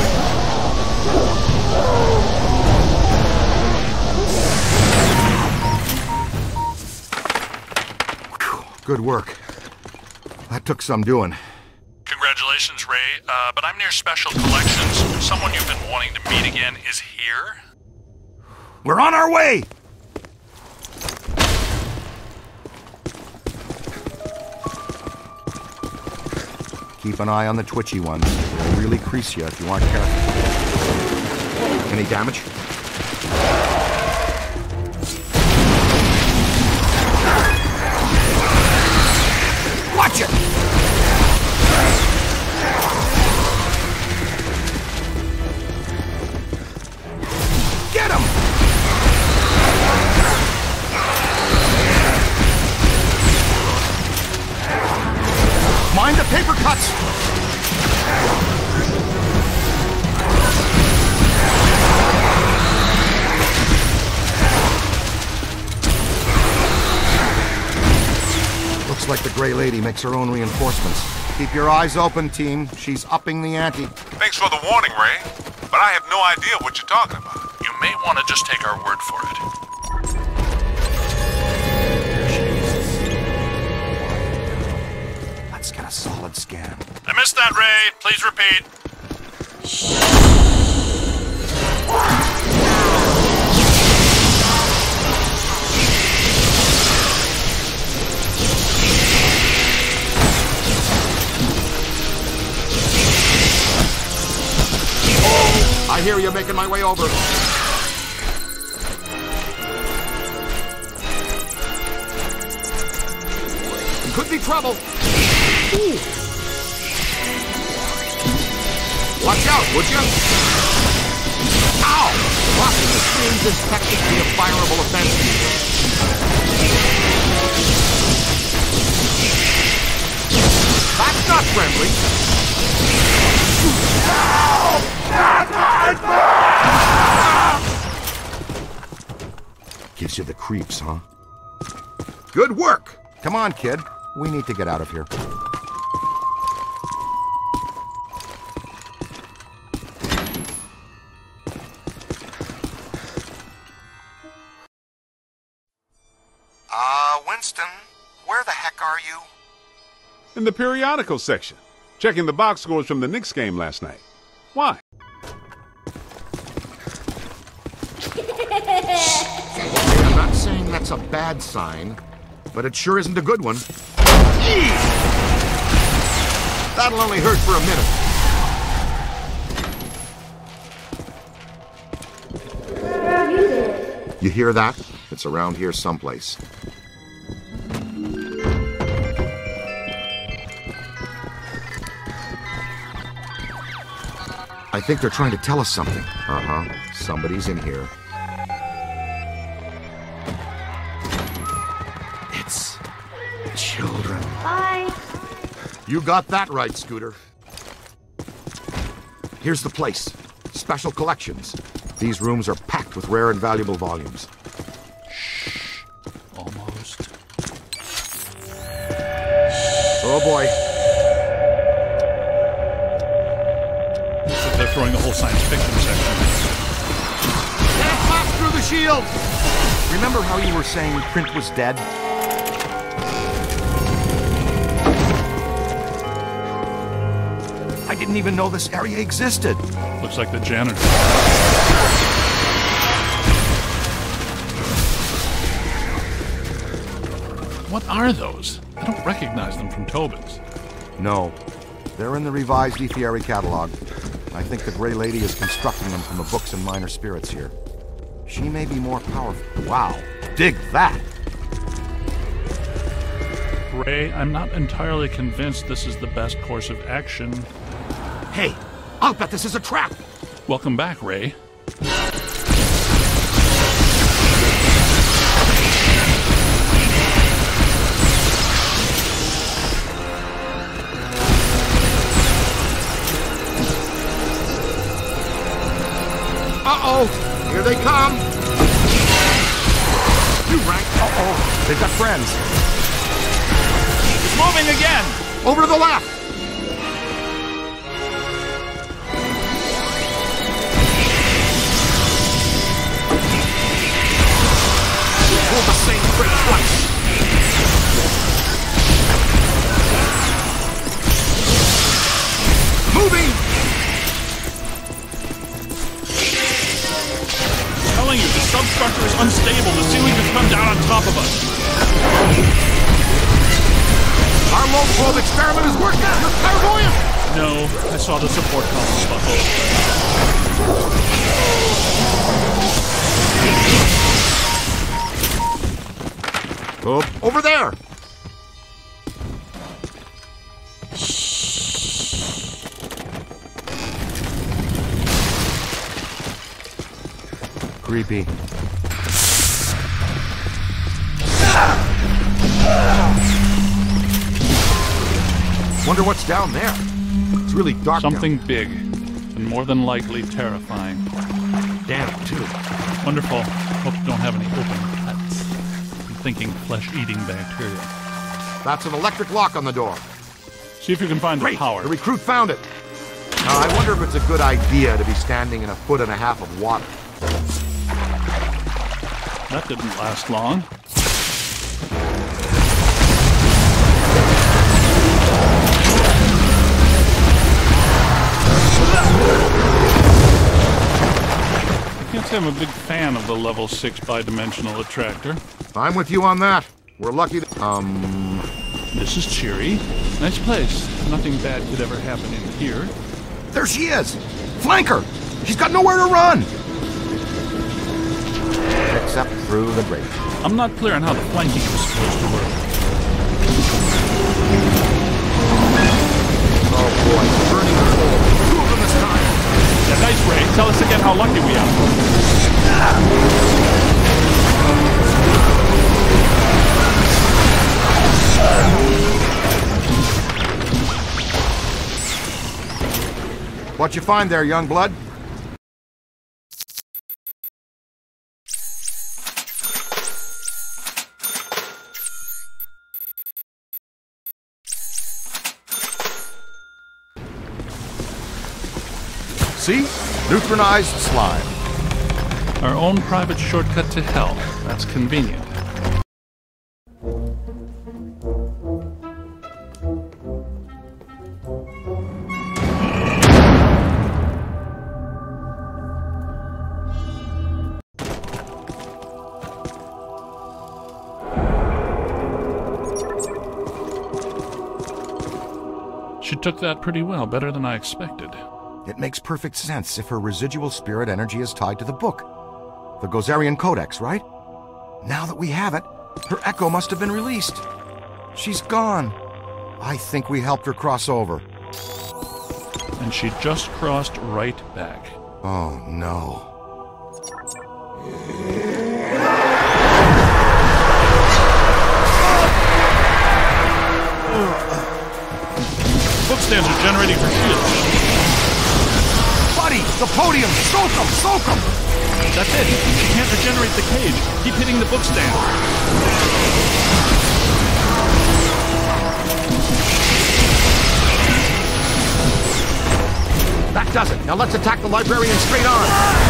Good work. That took some doing. Congratulations, Ray, uh, but I'm near Special Collections. Someone you've been wanting to meet again is here? We're on our way! Keep an eye on the twitchy ones. They'll really crease you if you aren't careful. Any damage? Watch it! Get him! Mind the paper cuts! Looks like the Grey Lady makes her own reinforcements. Keep your eyes open, team. She's upping the ante. Thanks for the warning, Ray. But I have no idea what you're talking about. You may want to just take our word for it. Let's get a solid scan. I missed that, Ray. Please repeat. I hear you making my way over. Could be trouble. Ooh. Watch out, would you? Ow! Crossing the streams is technically a fireable offense. That's not friendly. Gives you the creeps, huh? Good work! Come on, kid. We need to get out of here. Uh, Winston, where the heck are you? In the periodical section, checking the box scores from the Knicks game last night. Why? Okay, I'm not saying that's a bad sign, but it sure isn't a good one. That'll only hurt for a minute. You hear that? It's around here someplace. I think they're trying to tell us something. Uh-huh. Somebody's in here. It's children. Bye. You got that right, Scooter. Here's the place. Special Collections. These rooms are packed with rare and valuable volumes. Shh. Almost. Oh boy. They're throwing the whole science fiction section. Can't pass through the shield! Remember how you were saying Print was dead? I didn't even know this area existed. Looks like the janitor. What are those? I don't recognize them from Tobin's. No. They're in the revised Ethiary catalog. I think the Grey Lady is constructing them from the books and minor spirits here. She may be more powerful. Wow. Dig that! Ray, I'm not entirely convinced this is the best course of action. Hey, I'll bet this is a trap! Welcome back, Ray. Uh-oh! Here they come! You rank. Uh-oh. They've got friends. It's moving again! Over to the left! pulled the same trick twice. Moving! I'm telling you, the substructure is unstable. The ceiling could come down on top of us. Our low probe experiment is working! You're clairvoyant! No, I saw the support columns buckle. Oh, over there! Creepy. Wonder what's down there. It's really dark. Something big, and more than likely terrifying. Damn, too. Wonderful. Hope you don't have any open cuts. I'm thinking flesh-eating bacteria. That's an electric lock on the door. See if you can find the Great. power. The recruit found it. Now, I wonder if it's a good idea to be standing in a foot and a half of water. That didn't last long. I can't say I'm a big fan of the level six bidimensional attractor. I'm with you on that. We're lucky that... Um... This is cheery. Nice place. Nothing bad could ever happen in here. There she is! Flank her! She's got nowhere to run! Except through the grate. I'm not clear on how the flanking is supposed to work. Oh boy, burning the hole. Two of them this time. Yeah, nice, Ray. Tell us again how lucky we are. What you find there, young blood? See? Neutronized slime. Our own private shortcut to hell. That's convenient. She took that pretty well, better than I expected. It makes perfect sense if her residual spirit energy is tied to the book. The Gozerian Codex, right? Now that we have it, her echo must have been released. She's gone. I think we helped her cross over. And she just crossed right back. Oh, no. Bookstands are generating her shields. Buddy, the podium! Soak him! Soak him! That's it. She can't regenerate the cage. Keep hitting the bookstand. That does it. Now let's attack the librarian straight on.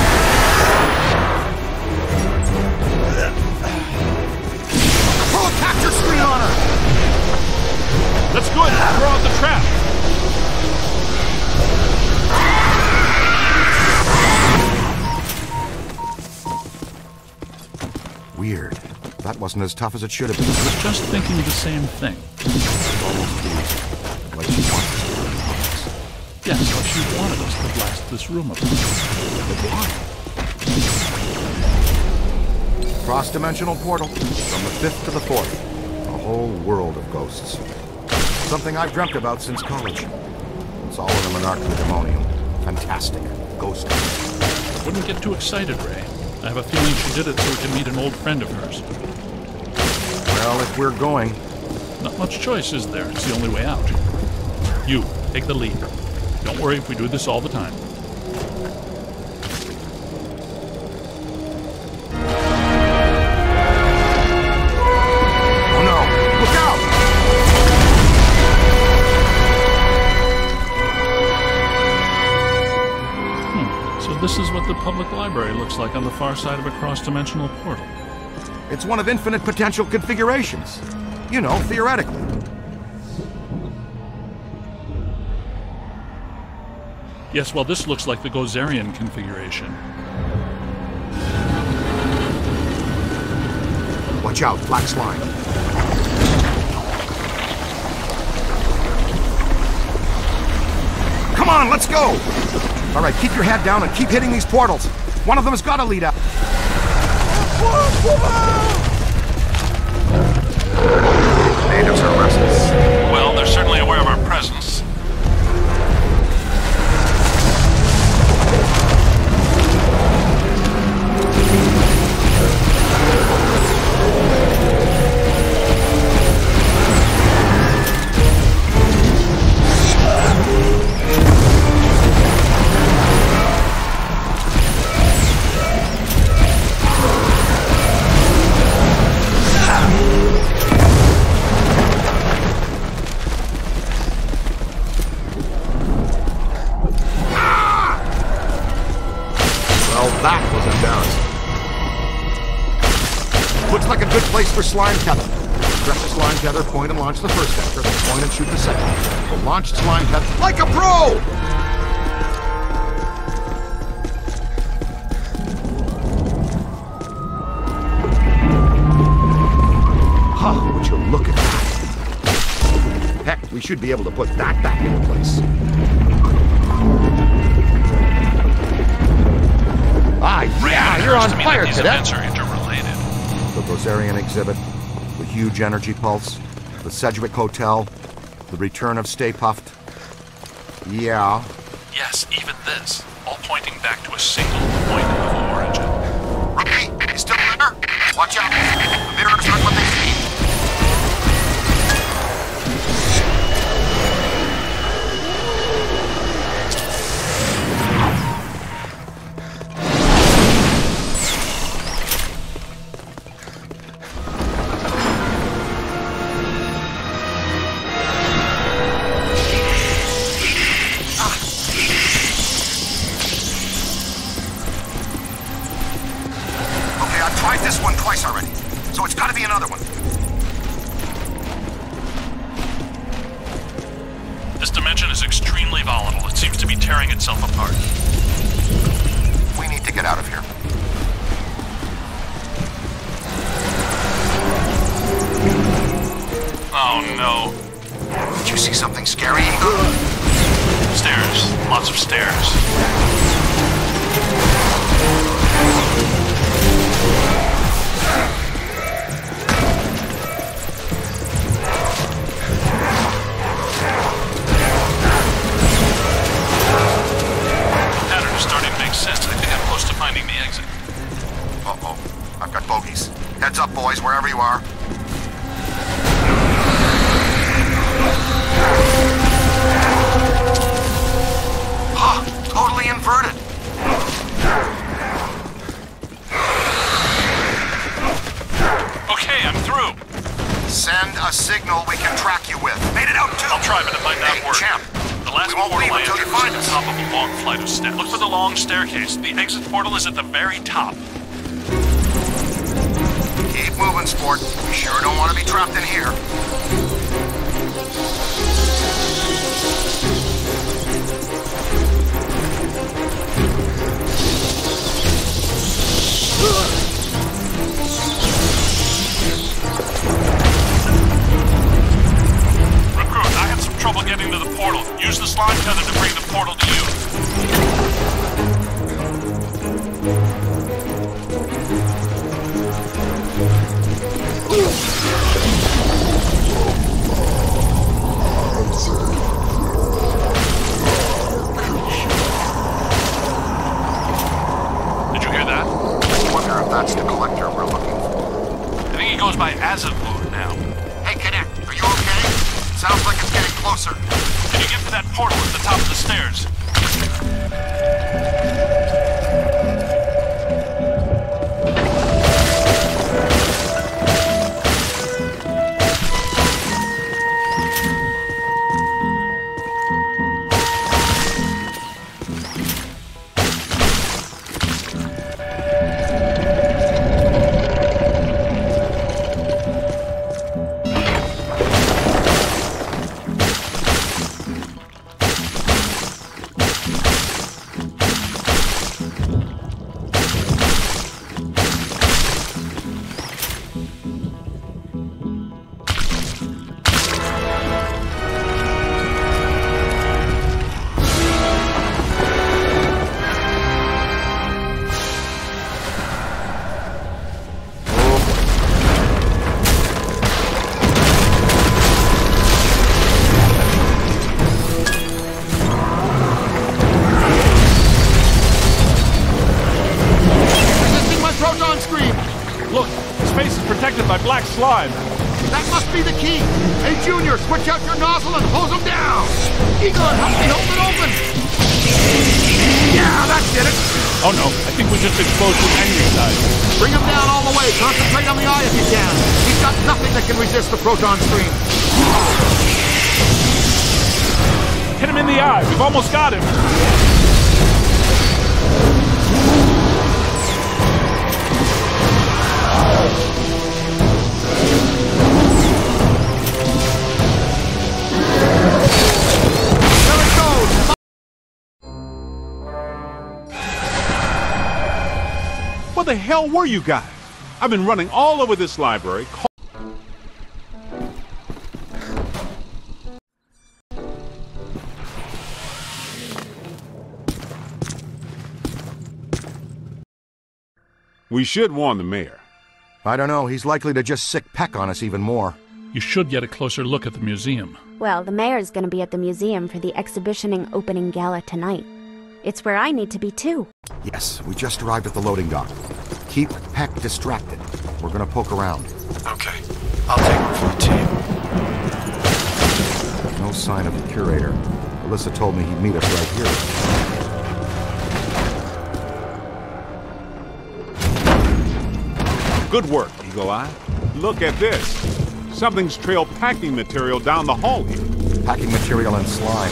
Pull a capture screen on her! That's good. Throw out the trap. Weird. That wasn't as tough as it should have been. I was just thinking the same thing. Like she wanted us to. Yes, like she wanted us to blast this room apart. But why? Cross-dimensional portal. From the fifth to the fourth. A whole world of ghosts. Something I've dreamt about since college. It's all in the Monarch of the Demonium. Fantastic. Ghost. Wouldn't get too excited, Ray. I have a feeling she did it so we can meet an old friend of hers. Well, if we're going... Not much choice, is there? It's the only way out. You, take the lead. Don't worry if we do this all the time. Oh no! Look out! Hmm. So this is what the public library looks like on the far side of a cross-dimensional portal. It's one of infinite potential configurations. You know, theoretically. Yes, well, this looks like the Gozerian configuration. Watch out, black slime. Come on, let's go! All right, keep your head down and keep hitting these portals. One of them has got to lead out. Natives are restless. Well, they're certainly aware of our presence. For slime tether. Press the slime tether, point and launch the first vector, then point and shoot the second. The launched slime tether like a pro! Huh, would you look at that? Heck, we should be able to put that back into place. Ah, yeah, you're on fire, cadet! The Gozerian exhibit, the huge energy pulse, the Sedgwick Hotel, the return of Stay Puft. Yeah. Yes, even this, all pointing back to a single point of origin. Rookie, you still there? Watch out. The mirrors aren't what they seem. Staircase. The exit portal is at the very top. Keep moving, sport. We sure don't want to be trapped in here. Recruit, I had some trouble getting to the portal. Use the slime tether to bring the portal to you. Did you hear that? I wonder if that's the collector we're looking for. I think he goes by Azimuth now. Hey, Cadet, are you okay? Sounds like it's getting closer. Can you get to that portal at the top of the stairs? slide. That must be the key. Hey, Junior, switch out your nozzle and hose them down. Eagle, help me hold it open. Yeah, that did it. Oh no, I think we just exposed the angry side. Bring him down all the way. Concentrate on the eye if you can. He's got nothing that can resist the proton stream. Hit him in the eye. We've almost got him. Where the hell were you guys? I've been running all over this library. We should warn the mayor. I don't know. He's likely to just sick peck on us even more. You should get a closer look at the museum. Well, the mayor's gonna be at the museum for the exhibitioning opening gala tonight. It's where I need to be too. Yes, we just arrived at the loading dock. Keep Peck distracted. We're gonna poke around. Okay. I'll take one for the team. No sign of the curator. Alyssa told me he'd meet us right here. Good work, Eagle Eye. Look at this. Something's trailed packing material down the hall here. Packing material and slime.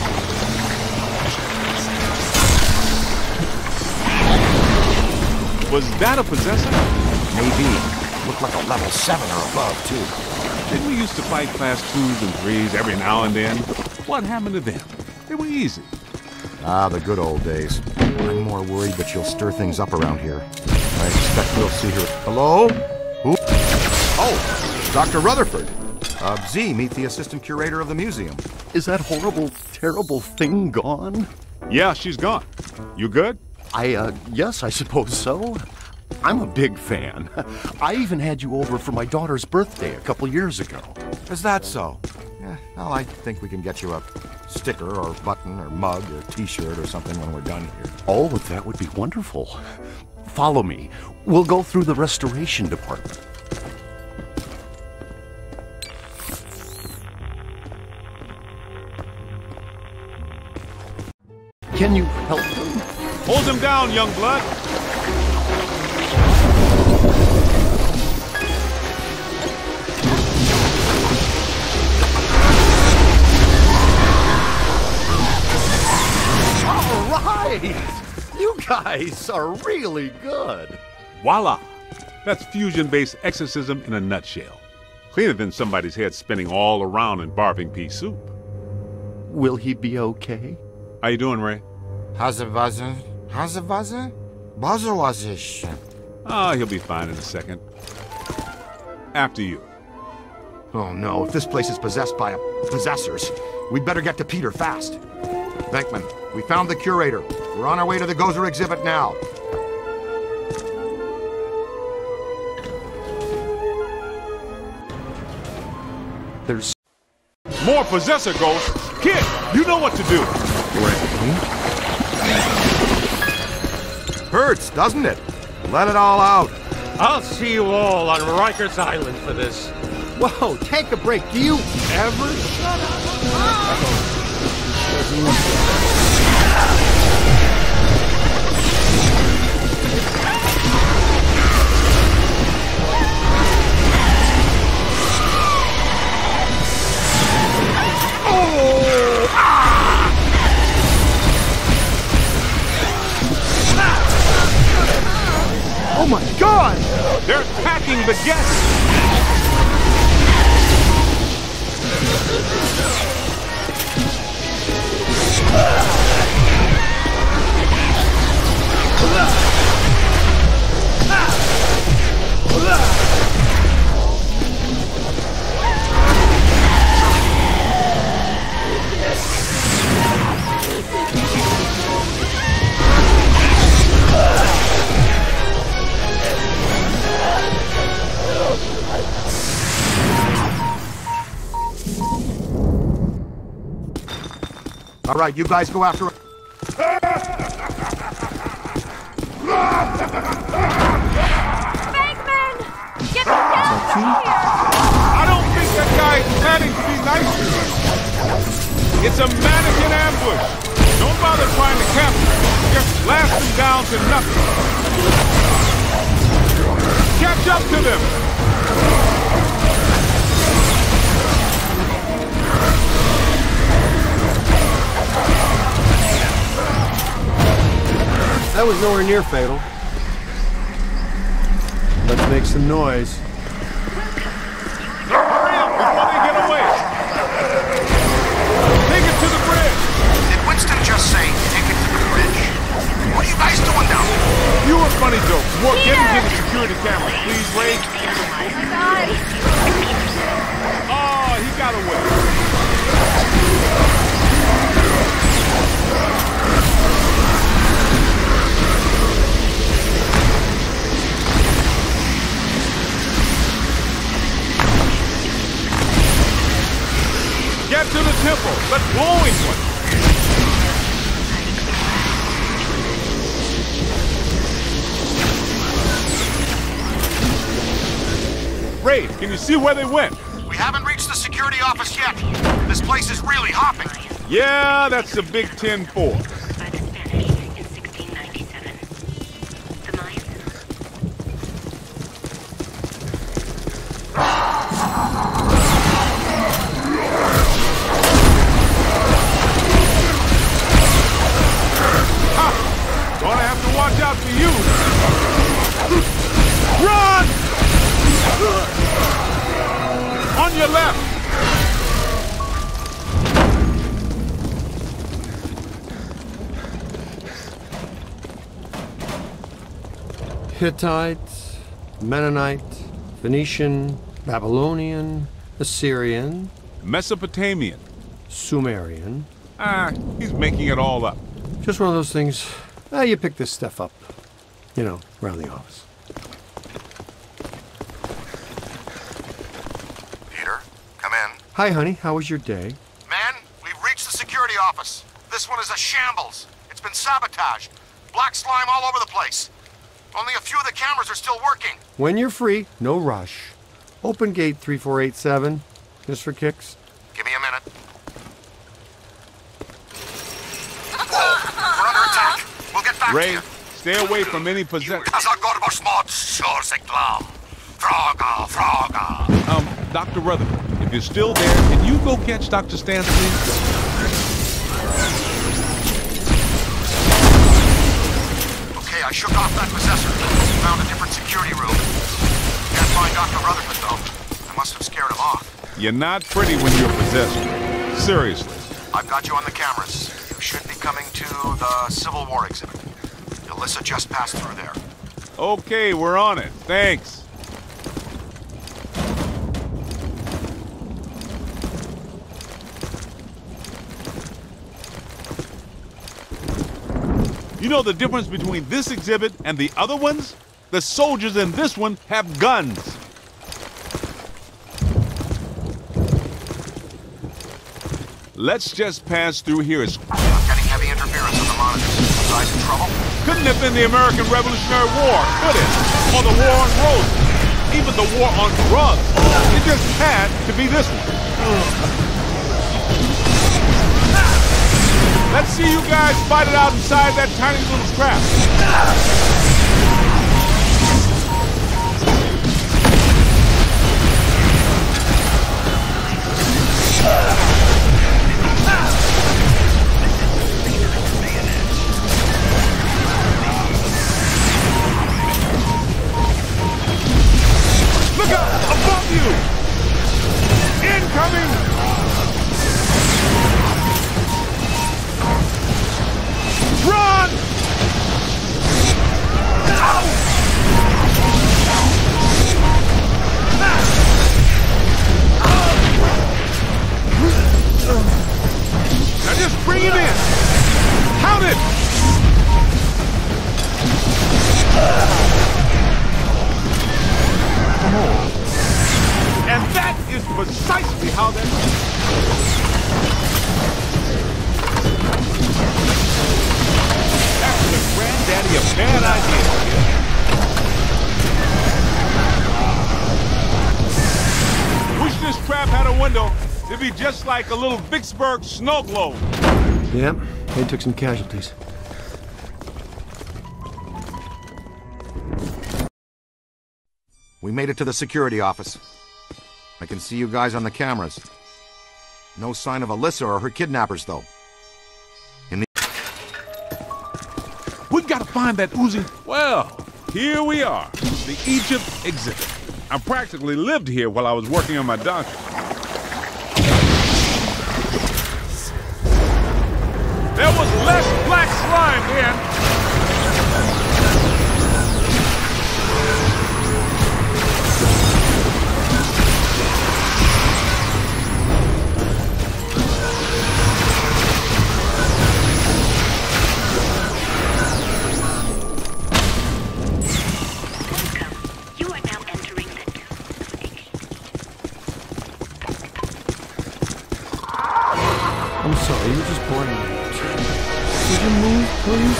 Was that a possessor? Maybe. Looked like a level seven or above, too. Didn't we used to fight class twos and threes every now and then? What happened to them? They were easy. Ah, the good old days. I'm more worried that she'll stir things up around here. I expect we'll see her. Hello? Who? Oh, Doctor Rutherford. Uh, Z, meet the assistant curator of the museum. Is that horrible, terrible thing gone? Yeah, she's gone. You good? I, uh, yes, I suppose so. I'm a big fan. I even had you over for my daughter's birthday a couple years ago. Is that so? Yeah, well, I think we can get you a sticker or button or mug or t-shirt or something when we're done here. Oh, that would be wonderful. Follow me. We'll go through the restoration department. Can you help them? Hold him down, young blood. All right! You guys are really good. Voila! That's fusion-based exorcism in a nutshell. Cleaner than somebody's head spinning all around in barfing pea soup. Will he be okay? How you doing, Ray? How's it, Buzzer? How's it, Buzzer? Buzzer was this. Ah, he'll be fine in a second. After you. Oh no, if this place is possessed by a possessors, we'd better get to Peter fast. Venkman, we found the curator. We're on our way to the Gozer exhibit now. There's more possessor ghosts. Kid, you know what to do. Hurts, doesn't it? Let it all out. I'll see you all on Rikers Island for this. Whoa, take a break. Do you ever shut up? Oh! Ah! Oh my God! They're attacking the guests! All right, you guys go after... Bankman! Get the hell out of here! a mannequin ambush. Don't bother trying to capture it. Just blast them down to nothing. Catch up to them. That was nowhere near fatal. Let's make some noise. Hurry up before they get away. Take it to the bridge. Did Winston just say, take it to the bridge? What are you guys doing down there? You were funny jokes. More get into the security camera, please, Ray. Oh, he got away. Get to the temple. Let's blowing one. Ray, can you see where they went? We haven't reached the security office yet. This place is really hopping. Yeah, that's the Big Ten four. Watch out for you! Run! On your left! Hittite, Mennonite, Phoenician, Babylonian, Assyrian, Mesopotamian, Sumerian. Ah, he's making it all up. Just one of those things. Ah, you pick this stuff up, you know, around the office. Peter, come in. Hi, honey. How was your day? Man, we've reached the security office. This one is a shambles. It's been sabotaged. Black slime all over the place. Only a few of the cameras are still working. When you're free, no rush. Open gate three four eight seven, just for kicks. Give me a minute. We're under attack. We'll get back Ray, to you. stay away from any possession. Frogger, Frogger. Um, Doctor Rutherford, if you're still there, can you go catch Doctor Stantz, please? Okay, I shook off that possessor. Found a different security room. Can't find Doctor Rutherford, though. I must have scared him off. You're not pretty when you're possessed. Seriously. I've got you on the cameras. You should be coming to the Civil War exhibit. Alyssa just passed through there. Okay, we're on it. Thanks. You know the difference between this exhibit and the other ones? The soldiers in this one have guns. Let's just pass through here as... I'm getting heavy interference on the monitors. You guys in trouble? Couldn't have been the American Revolutionary War, could it? Or the war on roses. Even the war on drugs. It just had to be this one. Let's see you guys fight it out inside that tiny little scrap. Look out! Above you! Incoming! Run! be just like a little Vicksburg snow globe. Yep, they took some casualties. We made it to the security office. I can see you guys on the cameras. No sign of Alyssa or her kidnappers, though. In the... We gotta find that oozing... Well, here we are. The Egypt exhibit. I practically lived here while I was working on my doctorate. There was less black slime then. I'm sorry, you were just blinding me. Could you move, please?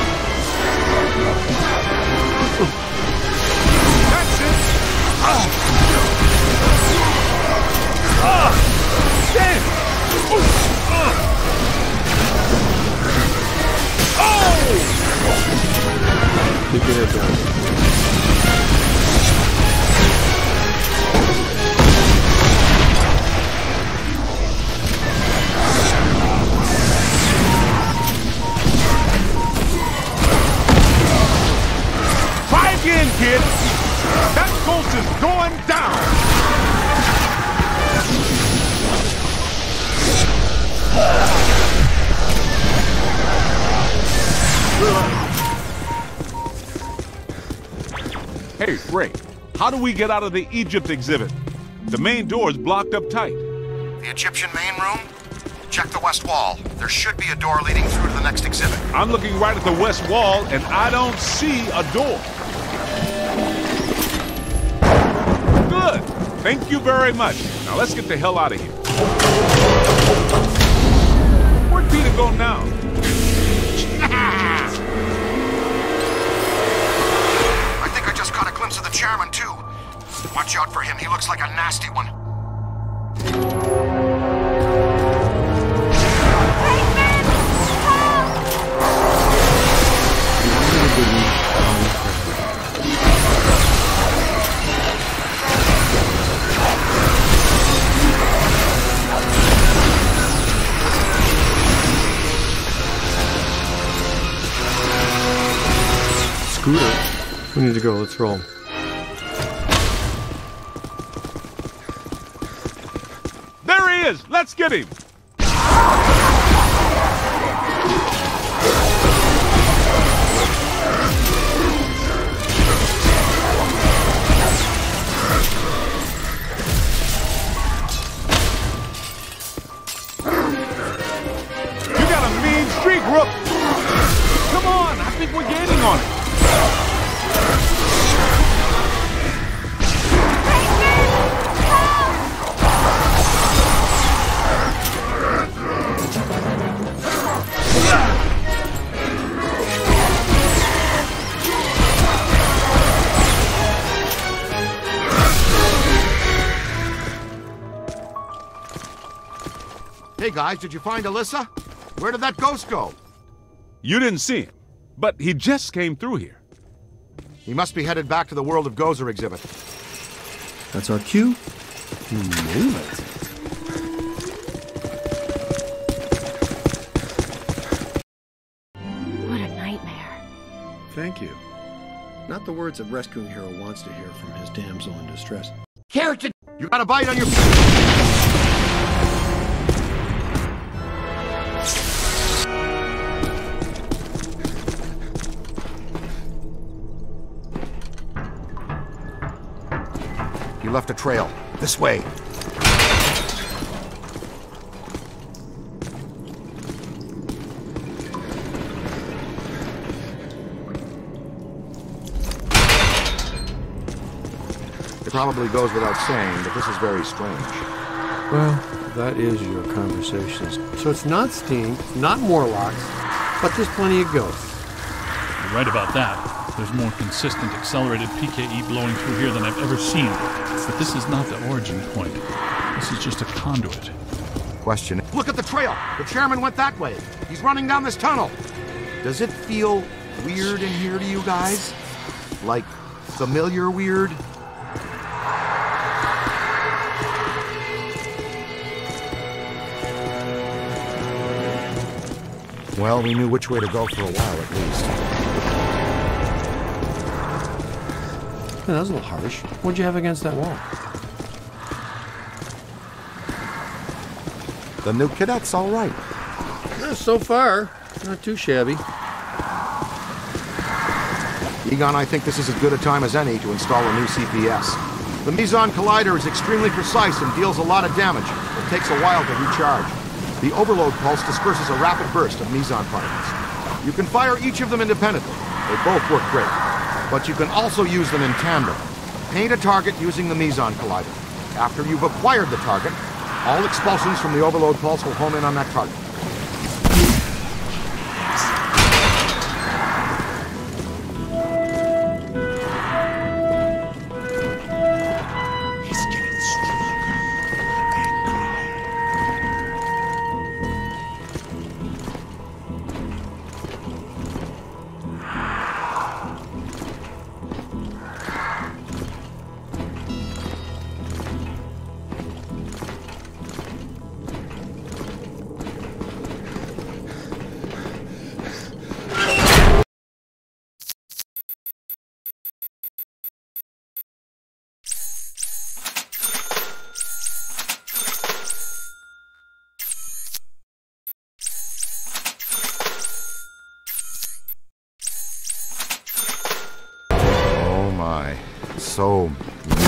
That's it! Ah! Ah! Damn! Ah! Oh! Keep your head down. Again, kid! That ghost is going down! Hey, Ray, how do we get out of the Egypt exhibit? The main door is blocked up tight. The Egyptian main room? Check the west wall. There should be a door leading through to the next exhibit. I'm looking right at the west wall, and I don't see a door. Good. Thank you very much. Now let's get the hell out of here. Where'd Peter go now? I think I just caught a glimpse of the chairman, too. Watch out for him. He looks like a nasty one. Scooter. We need to go. Let's roll. There he is! Let's get him! You got a mean streak, Rook! Come on! I think we're gaining on it! Hey guys, did you find Alyssa? Where did that ghost go? You didn't see him, but he just came through here. He must be headed back to the World of Gozer exhibit. That's our cue. Move it. What a nightmare. Thank you. Not the words a rescuing hero wants to hear from his damsel in distress. Character! You got a bite on your... You left a trail. This way. It probably goes without saying, but this is very strange. Well, that is your conversations. So it's not steam, not Morlocks, but there's plenty of ghosts. You're right about that. There's more consistent, accelerated P K E blowing through here than I've ever seen. But this is not the origin point. This is just a conduit. Question. Look at the trail. The chairman went that way. He's running down this tunnel. Does it feel weird in here to you guys? Like familiar weird? Well, we knew which way to go for a while at least. Yeah, that was a little harsh. What'd you have against that wall? The new cadet's all right. Yeah, so far, not too shabby. Egon, I think this is as good a time as any to install a new C P S. The Meson Collider is extremely precise and deals a lot of damage. It takes a while to recharge. The overload pulse disperses a rapid burst of Meson particles. You can fire each of them independently. They both work great. But you can also use them in tandem. Paint a target using the Meson Collider. After you've acquired the target, all expulsions from the overload pulse will home in on that target. So much.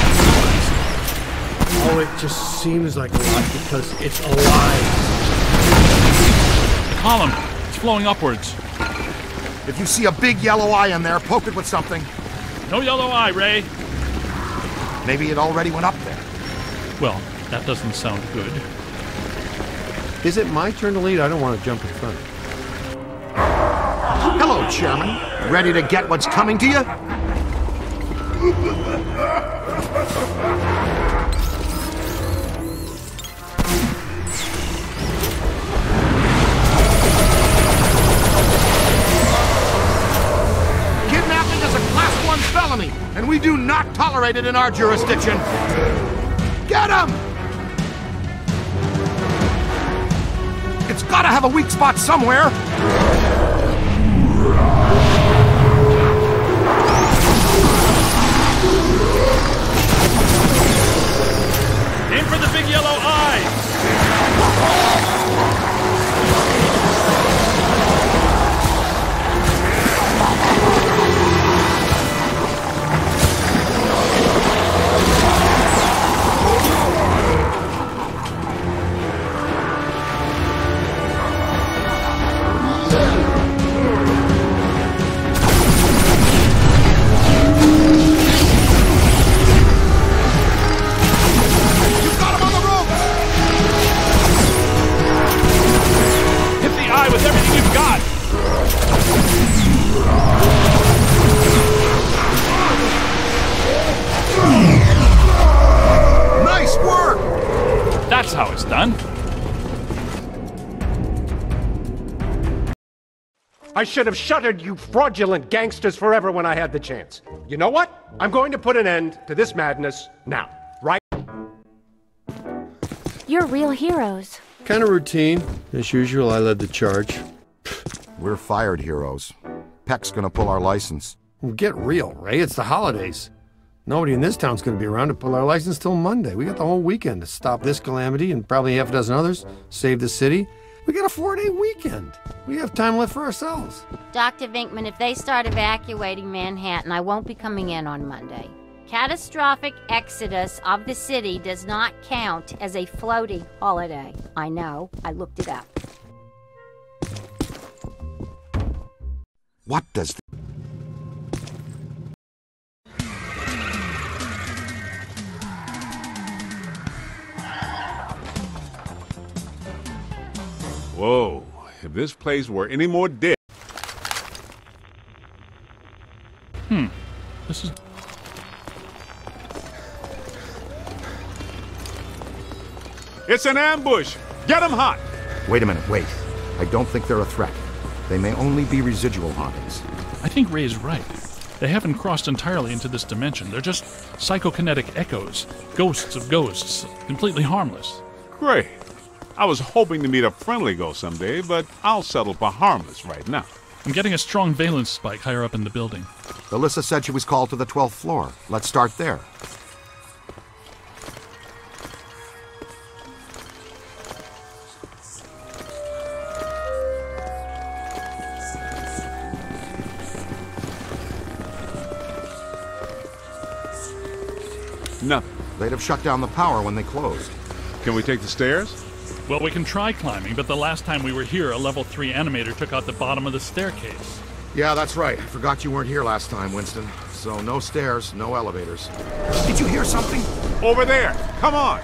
Oh, it just seems like a lot because it's alive. The column, it's flowing upwards. If you see a big yellow eye in there, poke it with something. No yellow eye, Ray. Maybe it already went up there. Well, that doesn't sound good. Is it my turn to lead? I don't want to jump in front. Hello, Chairman. Ready to get what's coming to you? Kidnapping is a class one felony, and we do not tolerate it in our jurisdiction. Get him! It's gotta have a weak spot somewhere. Aim for the big yellow eye! With everything you've got! Nice work! That's how it's done. I should have shuttered you fraudulent gangsters forever when I had the chance. You know what? I'm going to put an end to this madness now, right? You're real heroes. Kind of routine. As usual, I led the charge. We're fired heroes. Peck's gonna pull our license. Well, get real, Ray. It's the holidays. Nobody in this town's gonna be around to pull our license till Monday. We got the whole weekend to stop this calamity and probably half a dozen others, save the city. We got a four-day weekend. We have time left for ourselves. Doctor Vinkman, if they start evacuating Manhattan, I won't be coming in on Monday. Catastrophic exodus of the city does not count as a floating holiday. I know. I looked it up. What does... Whoa. If this place were any more dead... Hmm. This is... It's an ambush! Get them hot! Wait a minute, wait. I don't think they're a threat. They may only be residual hauntings. I think Ray's right. They haven't crossed entirely into this dimension. They're just psychokinetic echoes, ghosts of ghosts, completely harmless. Great. I was hoping to meet a friendly ghost someday, but I'll settle for harmless right now. I'm getting a strong valence spike higher up in the building. Alyssa said she was called to the twelfth floor. Let's start there. Nothing. They'd have shut down the power when they closed. Can we take the stairs? Well, we can try climbing, but the last time we were here, a level three animator took out the bottom of the staircase. Yeah, that's right. I forgot you weren't here last time, Winston. So no stairs, no elevators. Did you hear something? Over there! Come on!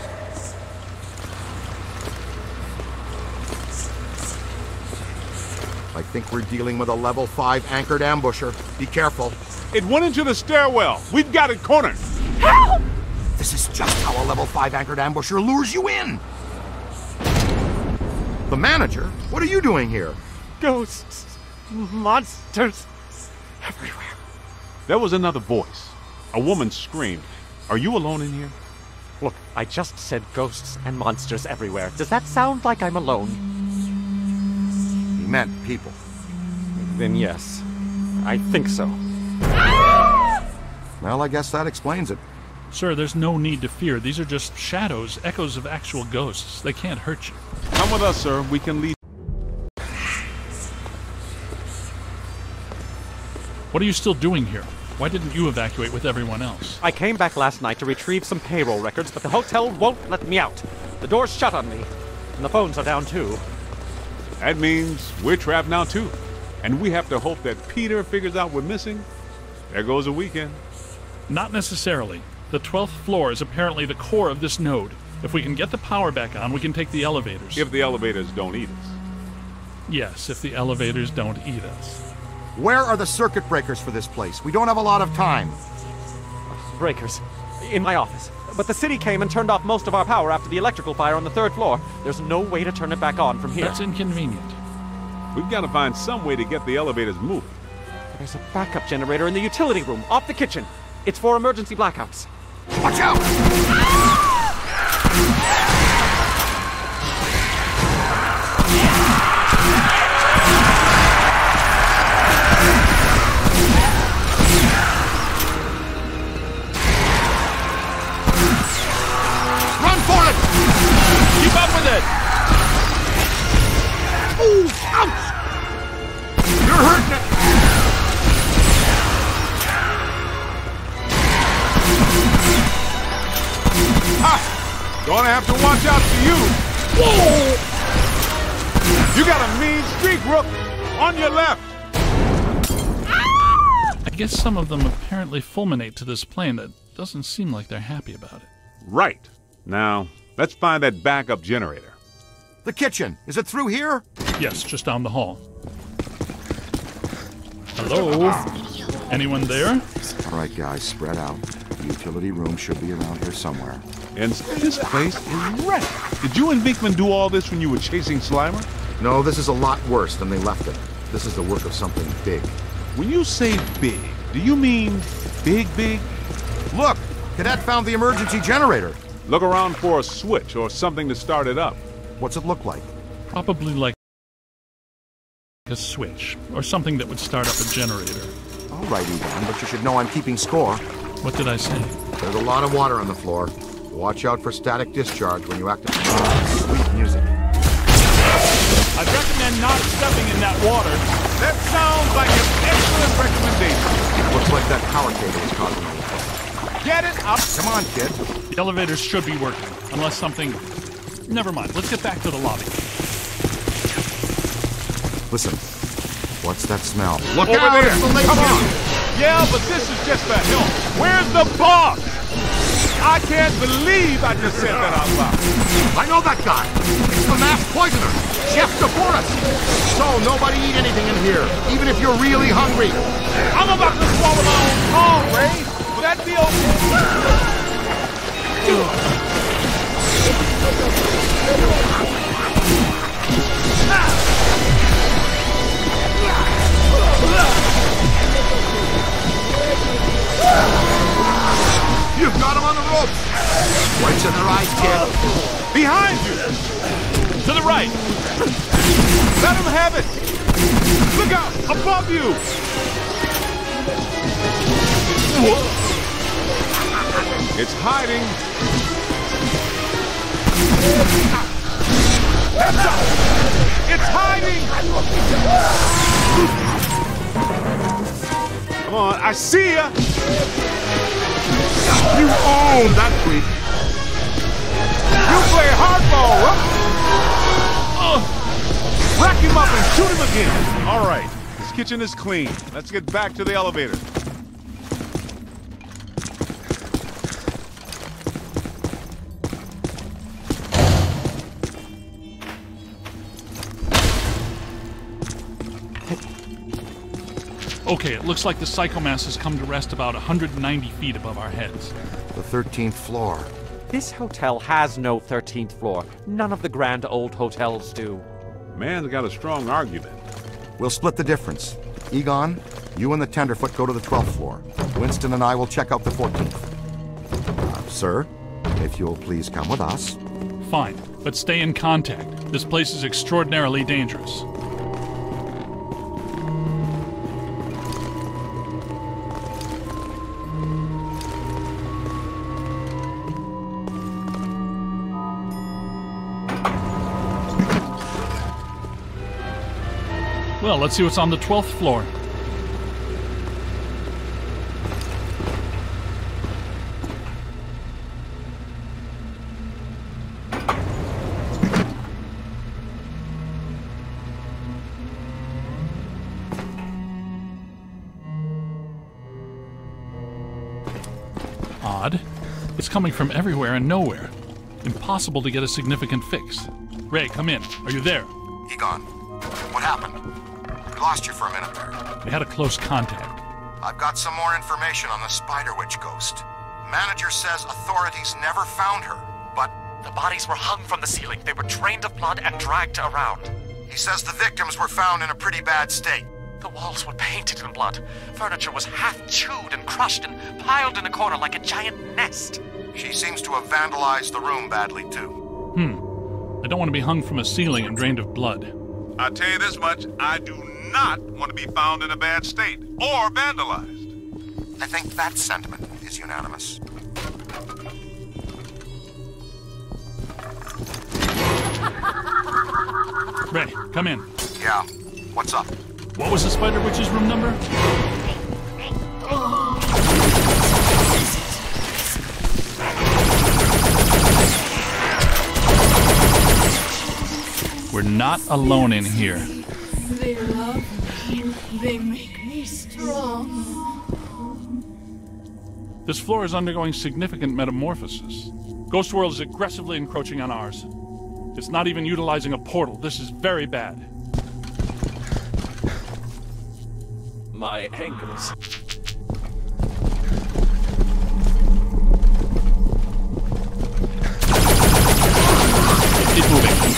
I think we're dealing with a level five anchored ambusher. Be careful. It went into the stairwell. We've got it cornered. Help! This is just how a level five anchored ambusher lures you in. The manager? What are you doing here? Ghosts, monsters, everywhere. There was another voice. A woman screamed. Are you alone in here? Look, I just said ghosts and monsters everywhere. Does that sound like I'm alone? He meant people. Then yes, I think so. Well, I guess that explains it. Sir, there's no need to fear. These are just shadows, echoes of actual ghosts. They can't hurt you. Come with us, sir. We can lead. What are you still doing here? Why didn't you evacuate with everyone else? I came back last night to retrieve some payroll records, but the hotel won't let me out. The door's shut on me, and the phones are down too. That means we're trapped now too. And we have to hope that Peter figures out we're missing. There goes a weekend. Not necessarily. The twelfth floor is apparently the core of this node. If we can get the power back on, we can take the elevators. If the elevators don't eat us. Yes, if the elevators don't eat us. Where are the circuit breakers for this place? We don't have a lot of time. Breakers? In my office. But the city came and turned off most of our power after the electrical fire on the third floor. There's no way to turn it back on from here. That's inconvenient. We've got to find some way to get the elevators moving. There's a backup generator in the utility room, off the kitchen. It's for emergency blackouts. Watch out! Run for it! Keep up with it! Ooh, ouch! You're hurting it! Ha! Gonna have to watch out for you. Whoa! You got a mean streak, Rook. On your left. I guess some of them apparently fulminate to this plane. That doesn't seem like they're happy about it. Right. Now, let's find that backup generator. The kitchen. Is it through here? Yes, just down the hall. Hello? Anyone there? All right, guys, spread out. The utility room should be around here somewhere. And this place is wrecked. Did you and Vinkman do all this when you were chasing Slimer? No, this is a lot worse than they left it. This is the work of something big. When you say big, do you mean big, big? Look! Cadet found the emergency generator. Look around for a switch or something to start it up. What's it look like? Probably like a switch, or something that would start up a generator. All right, Egon, but you should know I'm keeping score. What did I say? There's a lot of water on the floor. Watch out for static discharge when you activate. Oh, sweet music. I'd recommend not stepping in that water. That sounds like an excellent recommendation. Looks like that power cable is causing it. Get it up! Come on, kid. The elevators should be working, unless something... Never mind, let's get back to the lobby. Listen, what's that smell? Look over there! Come on! Yeah, but this is just the help. Where's the boss? I can't believe I just said that out loud. I know that guy. It's the masked poisoner, Chef DeForest. So nobody eat anything in here, even if you're really hungry. I'm about to swallow my own tongue, Ray. Will that be okay? You've got him on the ropes! Whites in their eyes, kid. Behind you! To the right! Let him have it! Look out! Above you! It's hiding! Heads up! It's hiding! Come on, I see ya! You own that creep! You play hardball, huh? Uh, rack him up and shoot him again! All right, this kitchen is clean. Let's get back to the elevator. Okay, it looks like the psychomass has come to rest about one hundred ninety feet above our heads. The thirteenth floor. This hotel has no thirteenth floor. None of the grand old hotels do. Man's got a strong argument. We'll split the difference. Egon, you and the Tenderfoot go to the twelfth floor. Winston and I will check out the fourteenth. Uh, sir, if you'll please come with us. Fine, but stay in contact. This place is extraordinarily dangerous. Well, let's see what's on the twelfth floor. Odd. It's coming from everywhere and nowhere. Impossible to get a significant fix. Ray, come in. Are you there? Egon, what happened? We lost you for a minute there. We had a close contact. I've got some more information on the Spider Witch ghost. Manager says authorities never found her, but... The bodies were hung from the ceiling. They were drained of blood and dragged around. He says the victims were found in a pretty bad state. The walls were painted in blood. Furniture was half chewed and crushed and piled in a corner like a giant nest. She seems to have vandalized the room badly, too. Hmm. I don't want to be hung from a ceiling and drained of blood. I'll tell you this much, I do not want to be found in a bad state or vandalized. I think that sentiment is unanimous. Ray, come in. Yeah, what's up? What was the Spider Witch's room number? We're not alone in here. They love me. They make me strong. This floor is undergoing significant metamorphosis. Ghost World is aggressively encroaching on ours. It's not even utilizing a portal. This is very bad. My ankles. Keep moving.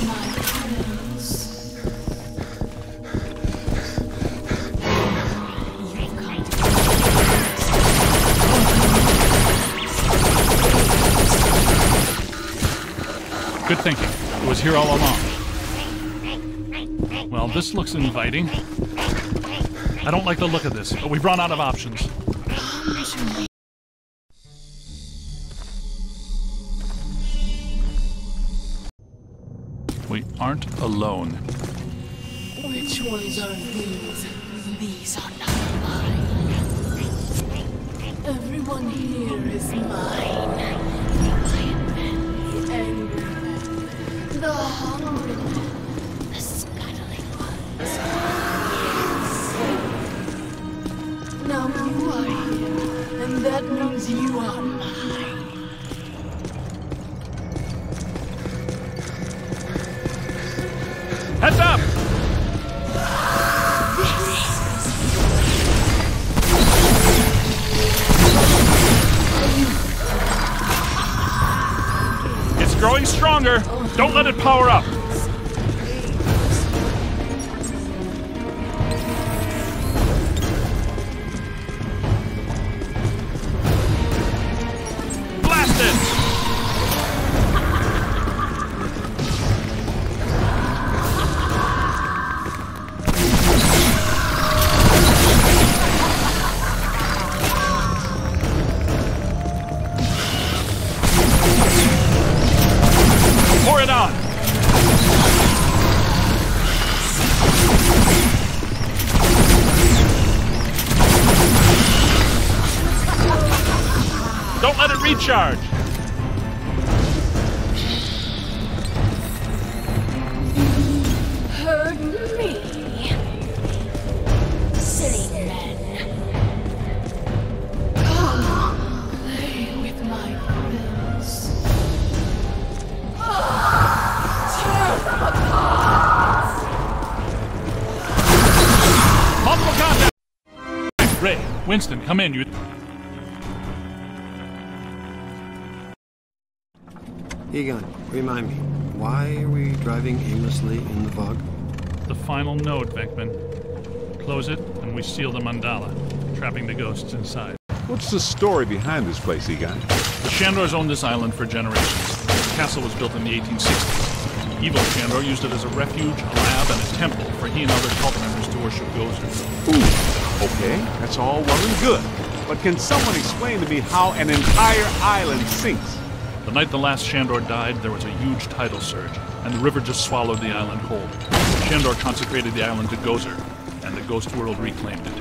Good thinking. It was here all along. Well, this looks inviting. I don't like the look of this, but we've run out of options. We aren't alone. Which ones are these? These are not mine. Everyone here is mine. The angry men, the hungry men, the scuttling ones. Yes. Now you are here, and that means you are mine. Heads up! It's growing stronger. Don't let it power up. Blast it! Pour it on! Don't let it recharge! Heard me. Silly men. Come, play with my friends. Tear them apart. Multiple contact! Ray, Winston, come in. You. Egon, remind me, why are we driving aimlessly in the fog? The final node, Beckman. Close it, and we seal the mandala, trapping the ghosts inside. What's the story behind this place, Egon? The Shandors owned this island for generations. The castle was built in the eighteen sixties. Evil Shandor used it as a refuge, a lab, and a temple for he and other cult members to worship ghosts. Ooh, okay, that's all well and good. But can someone explain to me how an entire island sinks? The night the last Shandor died, there was a huge tidal surge, and the river just swallowed the island whole. Shandor consecrated the island to Gozer, and the ghost world reclaimed it.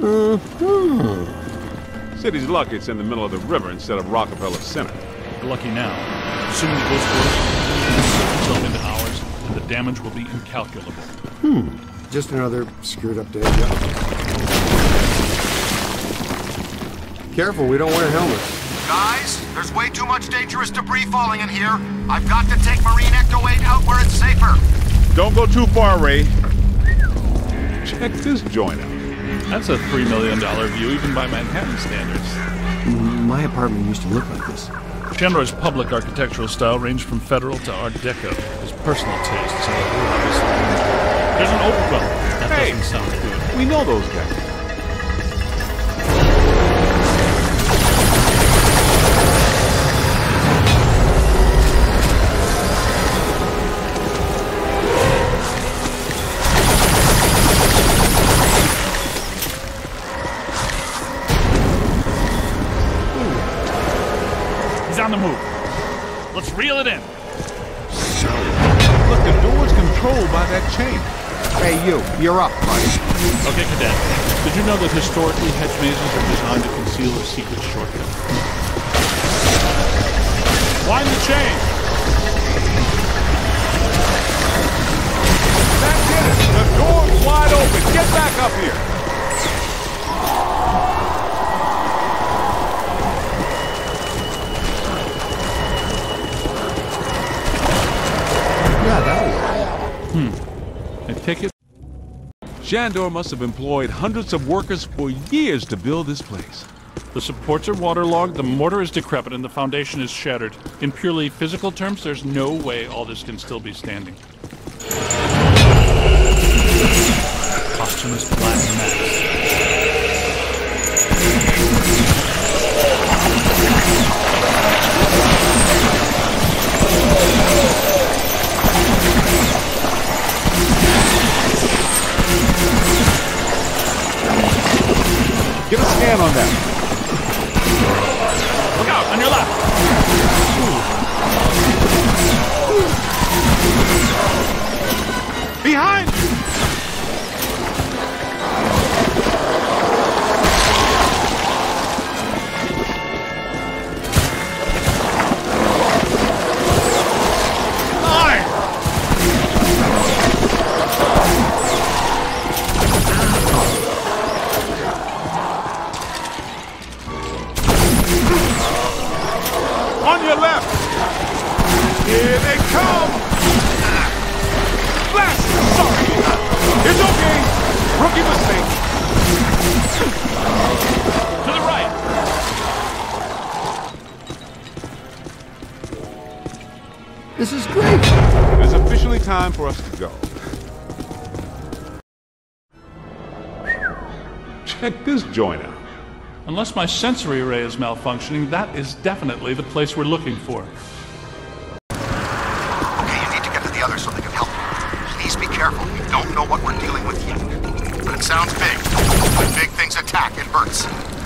Mm-hmm. City's lucky it's in the middle of the river instead of Rockefeller Center. We're lucky now. Soon the ghost world will insert itself into ours, and the damage will be incalculable. Hmm. Just another screwed up day. Careful, we don't wear helmets. Guys, there's way too much dangerous debris falling in here. I've got to take Marine Ecto eight out where it's safer. Don't go too far, Ray. Check this joint out. That's a three million dollar view, even by Manhattan standards. My apartment used to look like this. Shandor's public architectural style ranged from Federal to Art Deco. His personal tastes are obviously. There's an open well. That hey, doesn't sound good. We know those guys. On the move. Let's reel it in. So, look, the door's controlled by that chain. Hey, you. You're up, buddy. Okay, Cadet. Did you know that historically hedge mazes are designed to conceal a secret shortcut? Wind the chain. That's it. The door's wide open. Get back up here. Yeah, that'll work. Hmm. I take it. Shandor must have employed hundreds of workers for years to build this place. The supports are waterlogged, the mortar is decrepit, and the foundation is shattered. In purely physical terms, there's no way all this can still be standing. Posthumous black mass. Get a scan on that. Look out, on your left. Behind you! On your left! time for us to go. Check this joint out. Unless my sensory array is malfunctioning, that is definitely the place we're looking for. Okay, you need to get to the others so they can help you. Please be careful. We don't know what we're dealing with yet. But it sounds big. When big things attack, it hurts.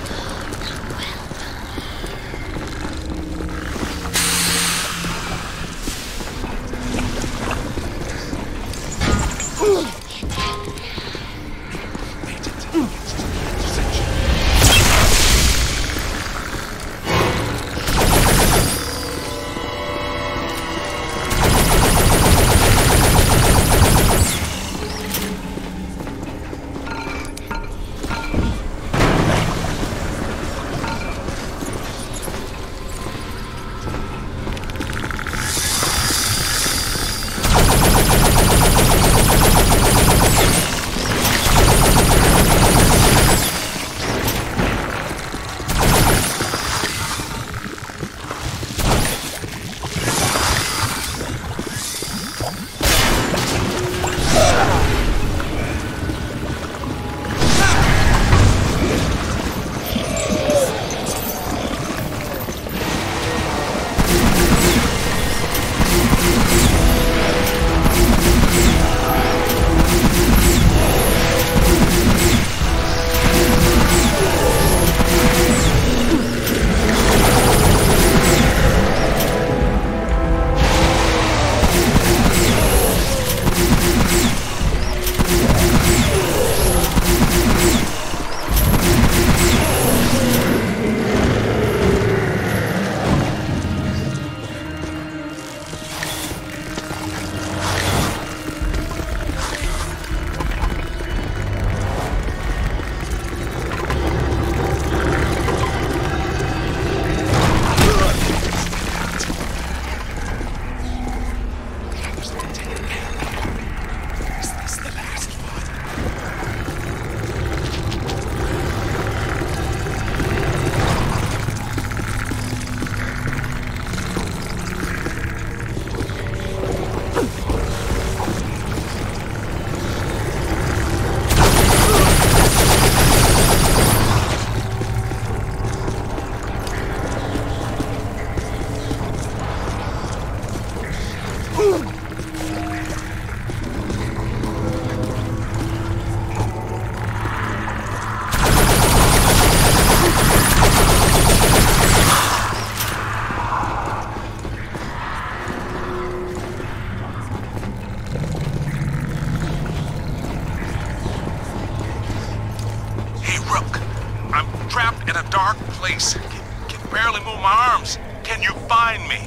Can, can barely move my arms. Can you find me?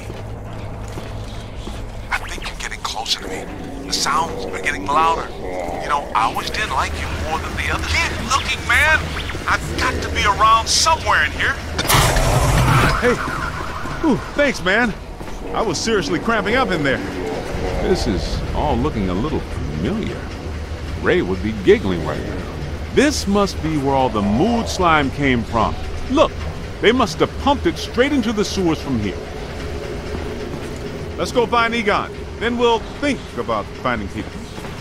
I think you're getting closer to me. The sounds are getting louder. You know, I always did like you more than the others. Keep looking, man. I've got to be around somewhere in here. Hey. Ooh, thanks, man. I was seriously cramping up in there. This is all looking a little familiar. Ray would be giggling right now. This must be where all the mood slime came from. Look, they must have pumped it straight into the sewers from here. Let's go find Egon. Then we'll think about finding people.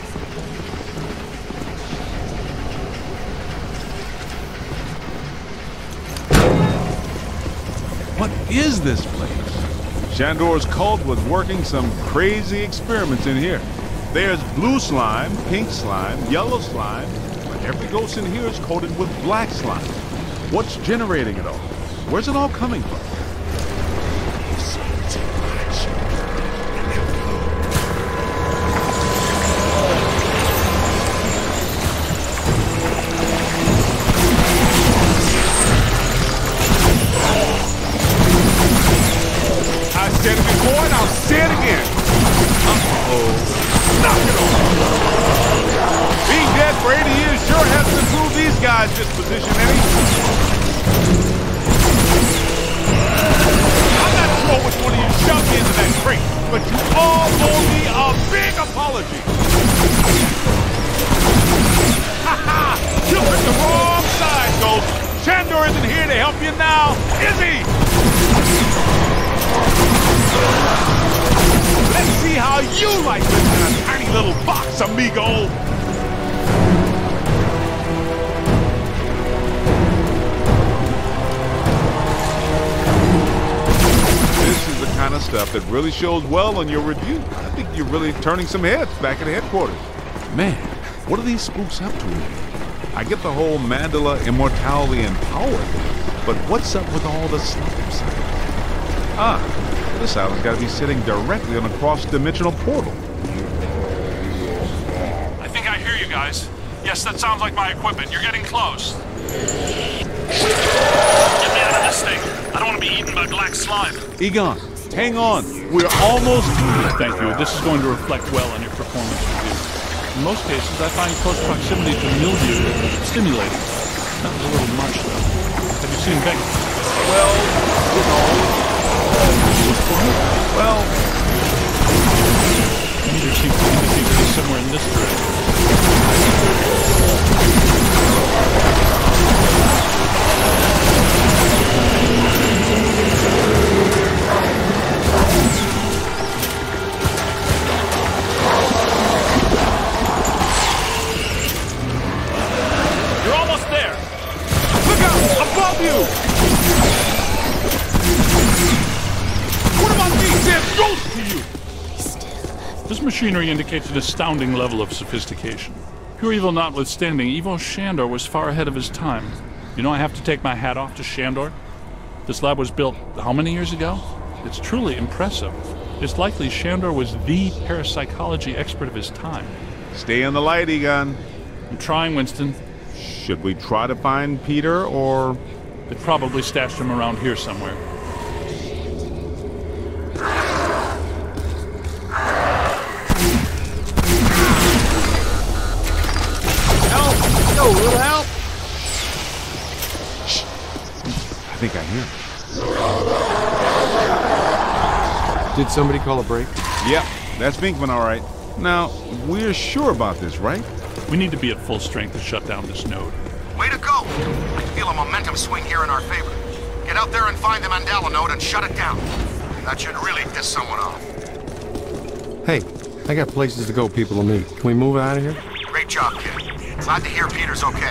What is this place? Shandor's cult was working some crazy experiments in here. There's blue slime, pink slime, yellow slime, but every ghost in here is coated with black slime. What's generating it all? Where's it all coming from? I said it before and I'll say it again. Uh-oh. Knock it off. Being dead for eighty years sure hasn't improved these guys' disposition any. I'm not sure which one of you shoved me into that crate, but you all owe me a big apology. Ha ha! You picked the wrong side, Ghost. Shandor isn't here to help you now, is he? Let's see how you like this in a tiny little box, amigo! This is the kind of stuff that really shows well on your review. I think you're really turning some heads back at headquarters. Man, what are these spooks up to? I get the whole Mandela immortality and power thing, but what's up with all the slump science? Ah, this island's got to be sitting directly on a cross-dimensional portal. I think I hear you guys. Yes, that sounds like my equipment. You're getting close. Get me out of this thing. I don't want to be eaten by black slime. Egon, hang on. We're almost... Thank you. This is going to reflect well on your performance review. In most cases, I find close proximity to mildew stimulating. That was a little much, though. Have you seen Beck? Well, you know... Well... Meter seems to indicate to be somewhere in this direction. You're almost there! Look out! Above you! What about me? They're ghosts to you! This machinery indicates an astounding level of sophistication. Pure evil notwithstanding, Ivo Shandor was far ahead of his time. You know, I have to take my hat off to Shandor. This lab was built how many years ago? It's truly impressive. It's likely Shandor was the parapsychology expert of his time. Stay in the light, Egon. I'm trying, Winston. Should we try to find Peter, or... They probably stashed him around here somewhere. Help! Yo, little help! Shh. I think I hear him. Did somebody call a break? Yep, that's Vinkman, all right. Now, we're sure about this, right? We need to be at full strength to shut down this node. Way to go! I feel a momentum swing here in our favor. Get out there and find the Mandela node and shut it down. That should really piss someone off. Hey, I got places to go, people to meet. Can we move out of here? Great job, kid. Glad to hear Peter's okay.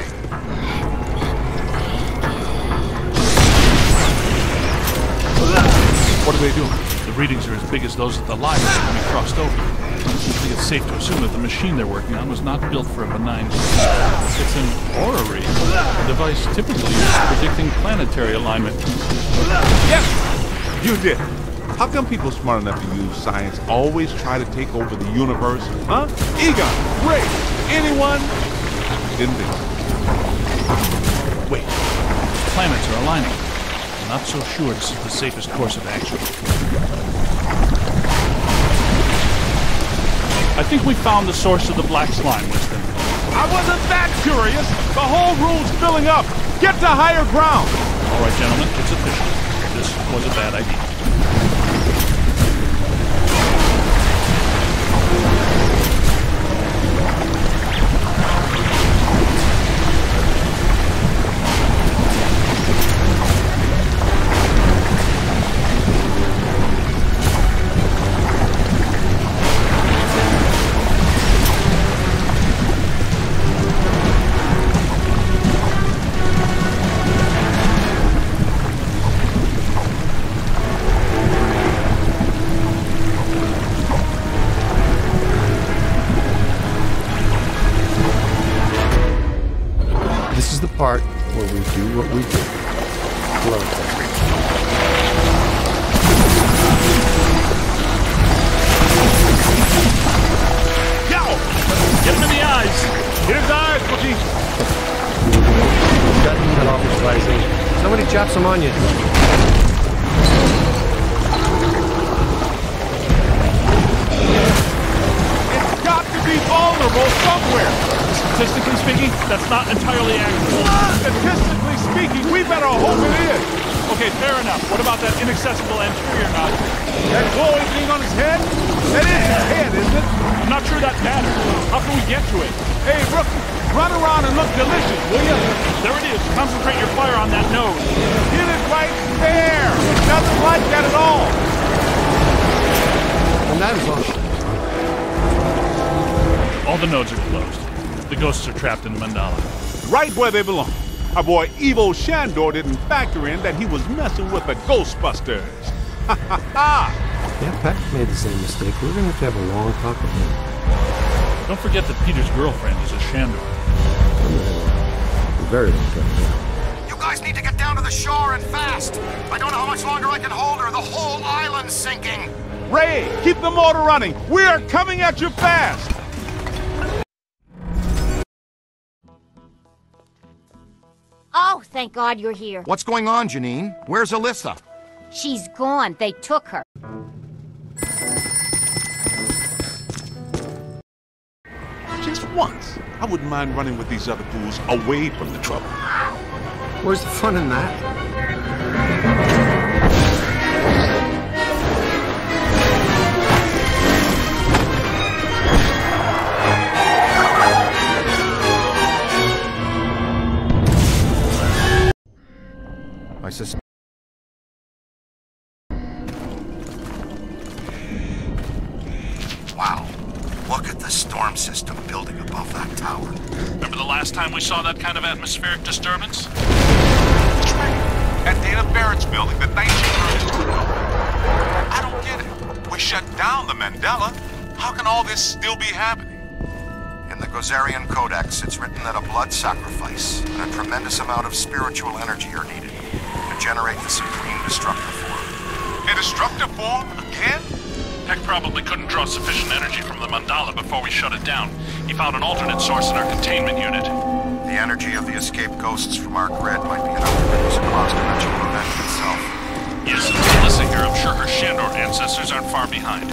What are they doing? The readings are as big as those at the library when we crossed over. I think it's safe to assume that the machine they're working on was not built for a benign purpose. It's an orrery, a device typically used for predicting planetary alignment. Yes! You did. How come people smart enough to use science always try to take over the universe? Huh? Egon! Ray! Anyone? Didn't think so. Wait. Planets are aligning. I'm not so sure this is the safest course of action. I think we found the source of the black slime, Winston. I wasn't that curious! The whole room's filling up! Get to higher ground! All right, gentlemen, it's official. This was a bad idea. Part where we do what we do. Hello, Yo! Get him in the eyes! Hit his eyes, Butchie! Got to cut off his visor. Somebody chop some onions. It's got to be vulnerable somewhere! Statistically speaking, that's not entirely accurate. Statistically speaking, we better hope it is. Okay, fair enough. What about that inaccessible anterior node? That glowing thing on his head? That is his head, isn't it? I'm not sure that matters. How can we get to it? Hey, rookie, run around and look delicious, will you? There it is. Concentrate your fire on that node. Hit it right there. It doesn't like that at all. And that is all. All the nodes are closed. The ghosts are trapped in the mandala. Right where they belong. Our boy Evo Shandor didn't factor in that he was messing with the Ghostbusters. Ha ha ha! Yeah, Pat made the same mistake. We're gonna have to have a long talk with him. Don't forget that Peter's girlfriend is a Shandor. Very long talk. You guys need to get down to the shore and fast. I don't know how much longer I can hold her. The whole island's sinking. Ray, keep the motor running. We are coming at you fast. Oh, thank God you're here. What's going on, Janine? Where's Alyssa? She's gone. They took her. Just once, I wouldn't mind running with these other fools away from the trouble. Where's the fun in that? I suspect. Wow. Look at the storm system building above that tower. Remember the last time we saw that kind of atmospheric disturbance? At Dana Barrett's building, the nineteen hundreds. I don't get it. We shut down the Mandela. How can all this still be happening? In the Gozerian Codex, it's written that a blood sacrifice and a tremendous amount of spiritual energy are needed to generate the supreme destructive form. A destructive form? Again? Heck probably couldn't draw sufficient energy from the mandala before we shut it down. He found an alternate source in our containment unit. The energy of the escaped ghosts from our grid might be enough to produce a cross-dimensional event itself. Yes, and with Alyssa here, I'm sure her Shandor ancestors aren't far behind.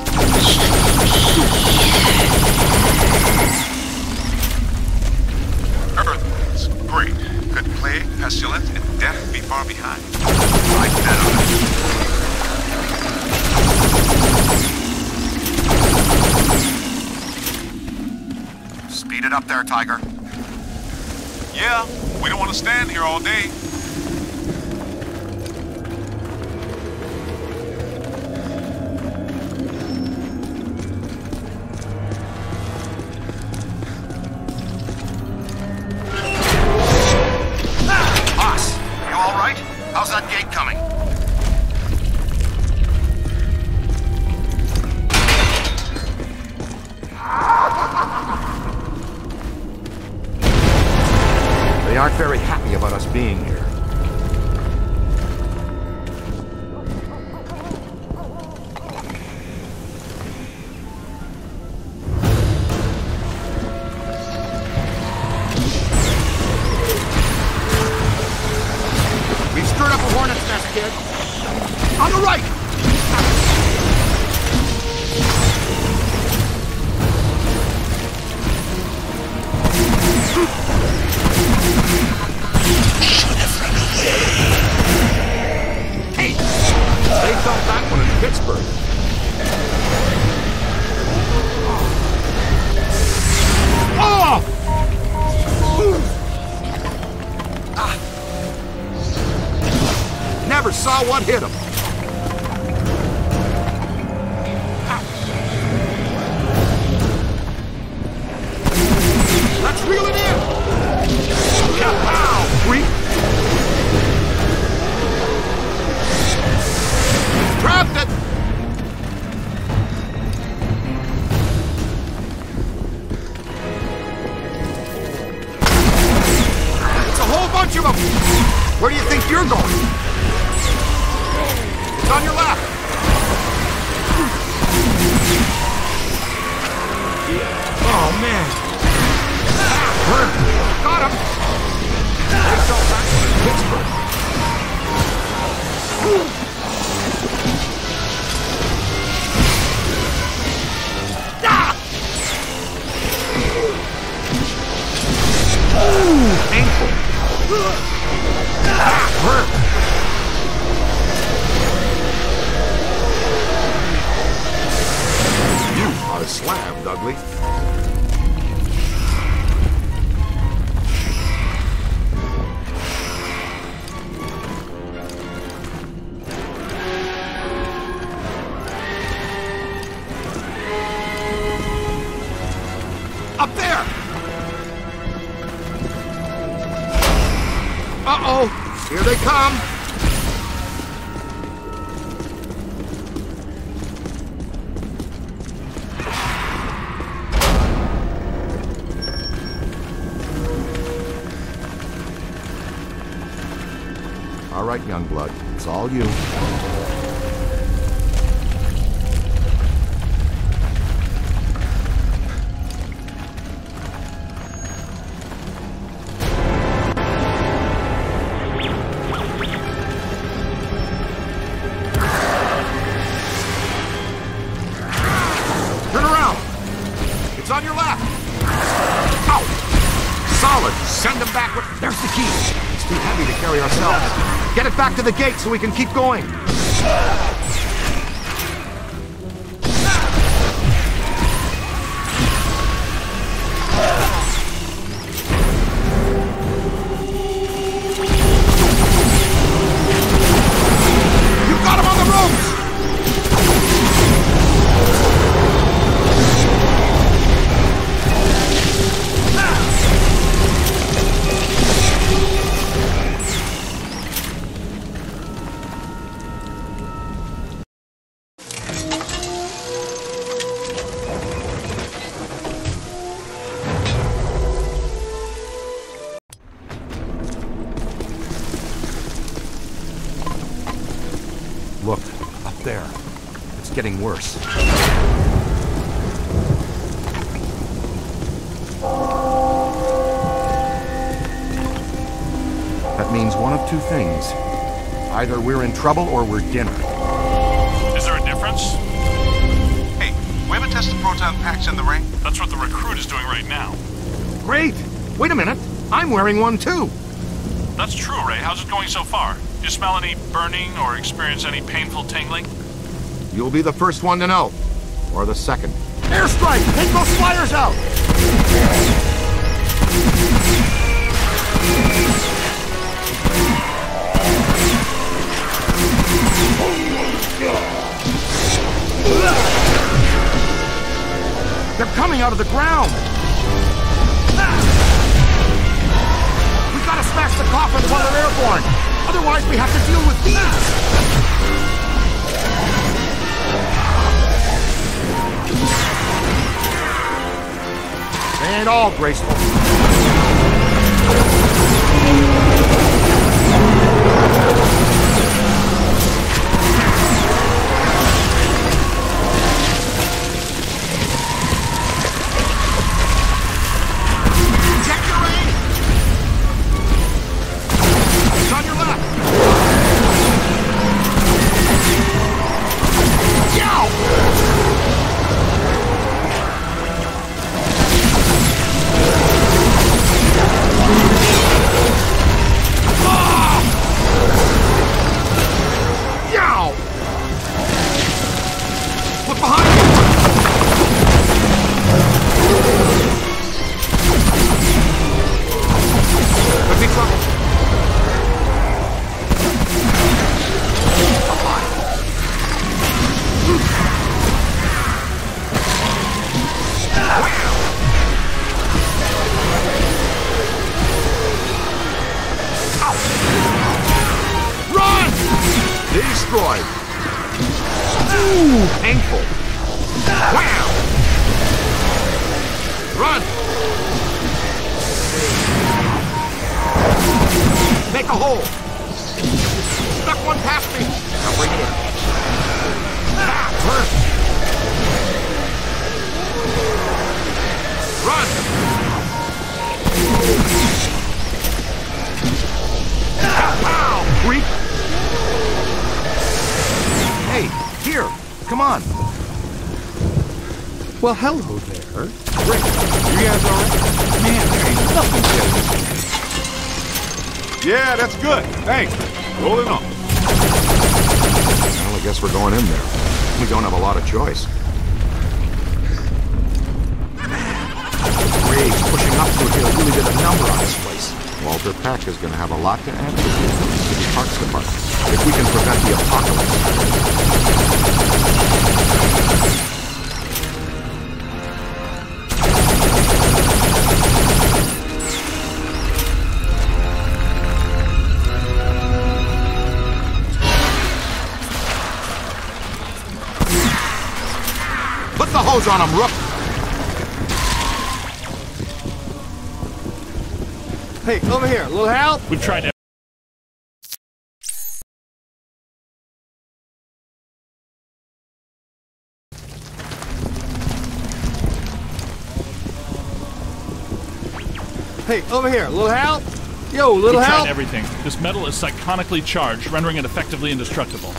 Earthlings. Great. Could plague, pestilence, and death be far behind? Like that. Speed it up there, Tiger. Yeah, we don't want to stand here all day. Boss, you all right? How's that gate coming? They aren't very happy about us being here. We've stirred up a hornet's nest, kid. On the right! Hey! They felt that one in Pittsburgh. Oh! Ah. Never saw what hit him. Let's reel it in! Kapow, freak! Trapped it! It's a whole bunch of them! Where do you think you're going? It's on your left! Oh, man! Got him! They fell back in Pittsburgh. Ah! Ooh, ankle. Ah, hurt. You are slammed, ugly. Here they come! All right, Youngblood, it's all you. Turn around! It's on your left! Ow! Solid! Send them backward! There's the key! It's too heavy to carry ourselves. Get it back to the gate so we can keep going. You've got him on the ropes! Look, up there. It's getting worse. That means one of two things. Either we're in trouble or we're dinner. Is there a difference? Hey, we haven't tested proton packs in the ring? That's what the recruit is doing right now. Great! Wait a minute. I'm wearing one too. That's true, Ray. How's it going so far? Do you smell any burning or experience any painful tingling? You'll be the first one to know. Or the second. Airstrike! Take those flyers out! They're coming out of the ground! We gotta smash the coffins while they're airborne! Otherwise, we have to deal with these! They ain't all graceful. Check your aim! It's on your left! Yow! Destroyed. Ooh, painful. Wow. Run. Make a hole. Stuck one past me. Now bring it in. Ah, burn. Run. Pow, creep. Hey, here, come on. Well, hello there. Great. You guys all right? Man, there ain't nothing to Yeah, that's good. Thanks. Rolling on. Well, I guess we're going in there. We don't have a lot of choice. Ray's pushing up to it here really did a number on this place. Walter Peck is going to have a lot to add to the City Parks Department if we can prevent the apocalypse. close on him, Rook! Hey, over here. A little help? We've tried to... Hey, over here. A little help? Yo, little We've help? tried everything. This metal is psychonically charged, rendering it effectively indestructible.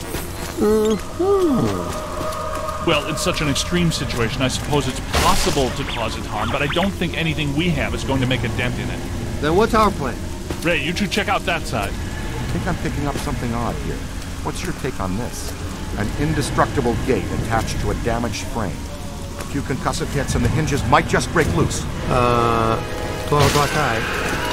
Mm-hmm. Well, in such an extreme situation, I suppose it's possible to cause it harm, but I don't think anything we have is going to make a dent in it. Then what's our plan? Ray, you two check out that side. I think I'm picking up something odd here. What's your take on this? An indestructible gate attached to a damaged frame. A few concussive hits and the hinges might just break loose. Uh, twelve o'clock high.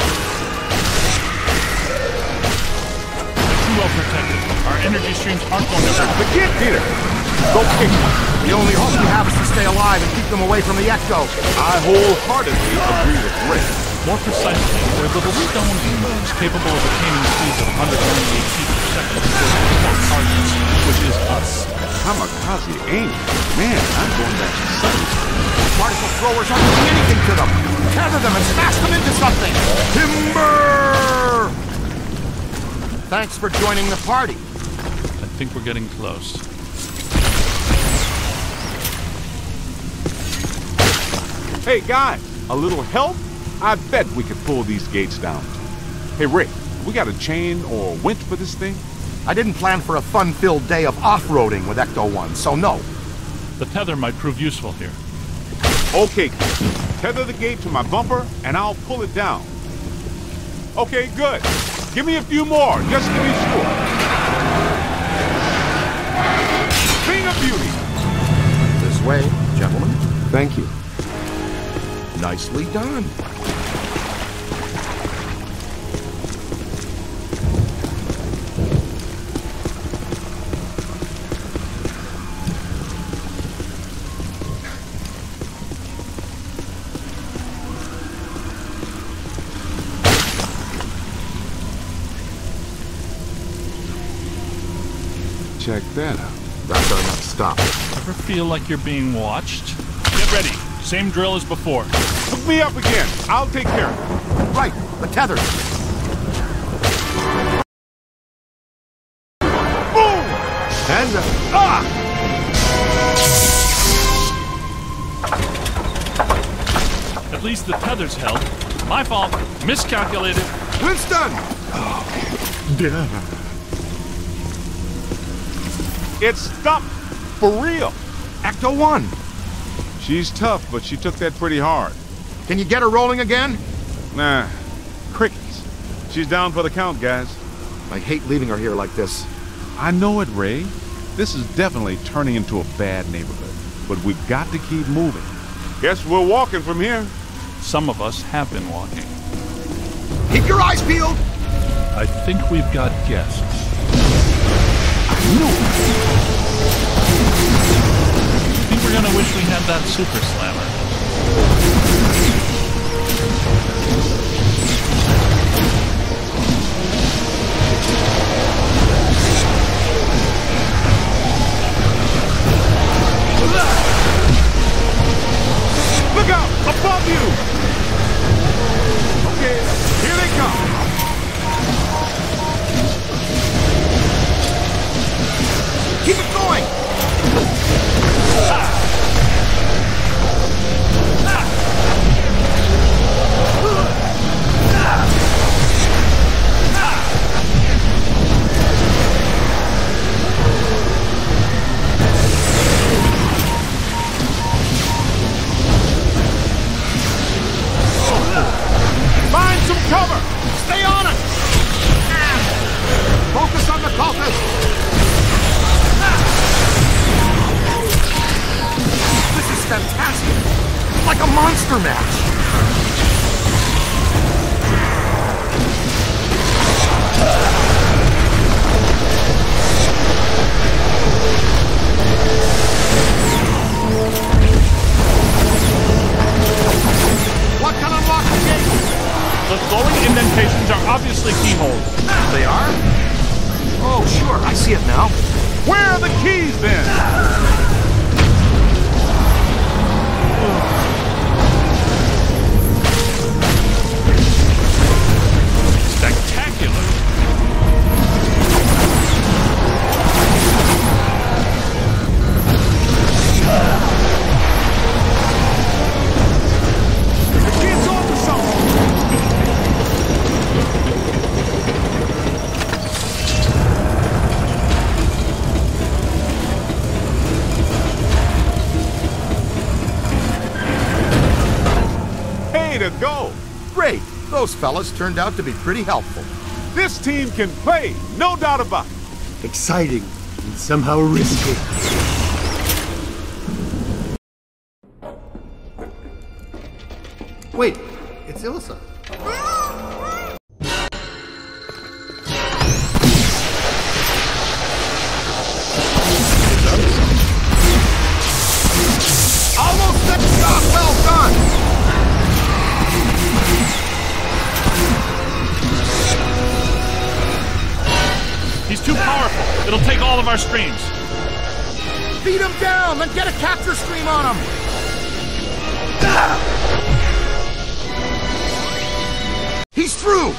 Too well protected. Our energy streams aren't going to... The kid, Peter! Go kick one. The only hope we have is to stay alive and keep them away from the Ecto. I wholeheartedly agree with Rick. More precisely, they're little stone beams capable of attaining speeds of one hundred ninety-eight feet per second before they targets, which is us. Kamikaze aim. Man, I'm going back to study. Particle throwers aren't doing anything to them. Tether them and smash them into something. Timber! Thanks for joining the party. I think we're getting close. Hey, guys, a little help? I bet we could pull these gates down. Hey, Rick, we got a chain or a winch for this thing? I didn't plan for a fun-filled day of off-roading with Ecto one, so no. The tether might prove useful here. Okay, tether the gate to my bumper, and I'll pull it down. Okay, good. Give me a few more, just to be sure. Thing of beauty. This way, gentlemen. Thank you. Nicely done. Check that out. That's our next stop. Ever feel like you're being watched? Get ready. Same drill as before. Hook me up again. I'll take care of it. Right, the tethers. Boom! And uh, Ah! At least the tether's held. My fault. Miscalculated. Winston! Oh, yeah. It's stopped. For real. Ecto one. She's tough, but she took that pretty hard. Can you get her rolling again? Nah. Crickets. She's down for the count, guys. I hate leaving her here like this. I know it, Ray. This is definitely turning into a bad neighborhood. But we've got to keep moving. Guess we're walking from here. Some of us have been walking. Keep your eyes peeled! I think we've got guests. I knew it! I think we're gonna wish we had that super slammer. Look out! Above you! Okay, here they come! Keep it going! Ah. Find some cover! Stay on it! Focus on the cultist! This is fantastic! Like a monster match! What can unlock the gate? The glowing indentations are obviously keyholes. They are? Oh, sure, I see it now. Where are the keys, then? Way to go! Great. Those fellas turned out to be pretty helpful. This team can play, no doubt about it. Exciting and somehow risky. Wait, it's Ilsa. Almost there! Job well done! He's too powerful. It'll take all of our streams. Beat him down, then get a capture stream on him! He's through!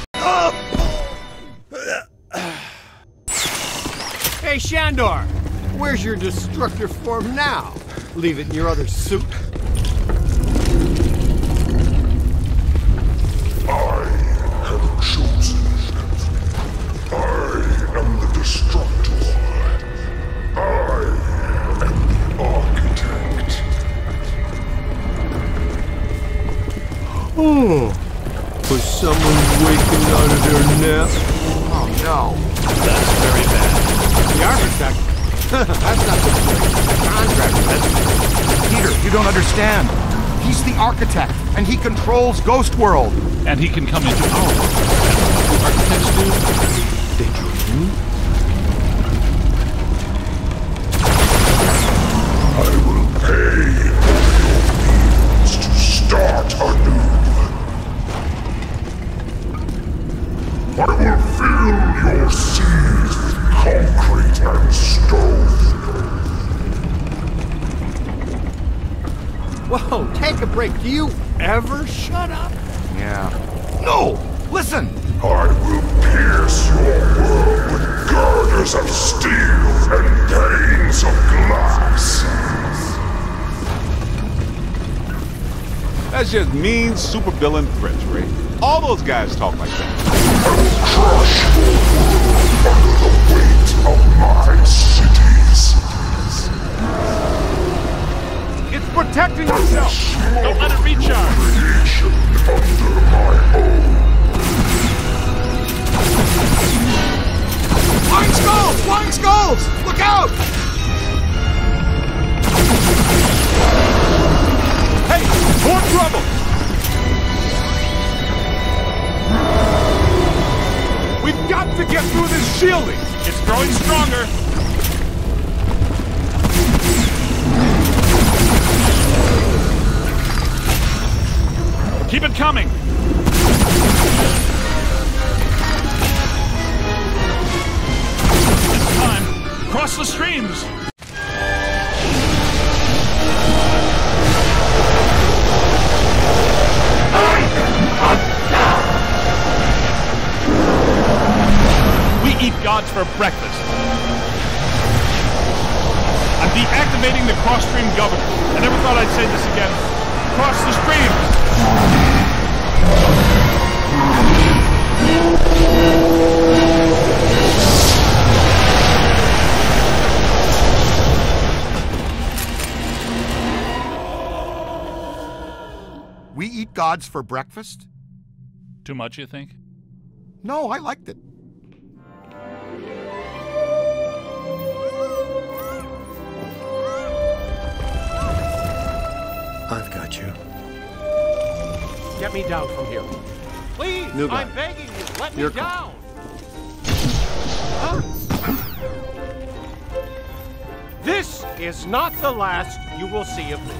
Hey, Shandor! Where's your destructor form now? Leave it in your other suit. I have chosen. I am the Destructor. I am the Architect. Oh, was someone waking out of their nap? Oh no. That's very bad. The architect? That's not the contractor. That's... Peter, you don't understand. He's the architect, and he controls Ghost World. And he can come into our world. What architects do? They dream? I will pay your means to start anew. I will fill your seas with concrete and stone. Whoa, take a break. Do you ever shut up? Yeah. No! Listen! I will pierce your world with girders of steel and panes of glass. That's just mean supervillain threats, Ray. All those guys talk like that. I will crush your world under the weight of my cities. It's protecting itself. Don't let it recharge. Creation under my own. Flying skulls! Flying skulls! Look out! Hey, more trouble! We've got to get through this shielding. It's growing stronger. Keep it coming. It's time. Cross the streams. We eat gods for breakfast. I'm deactivating the cross-stream governor. I never thought I'd say this again. Cross the streams. We eat gods for breakfast? Too much, you think? No, I liked it. I've got you. Get me down from here. Please, New guy. I'm begging you, let You're me down. Huh? This is not the last you will see of me.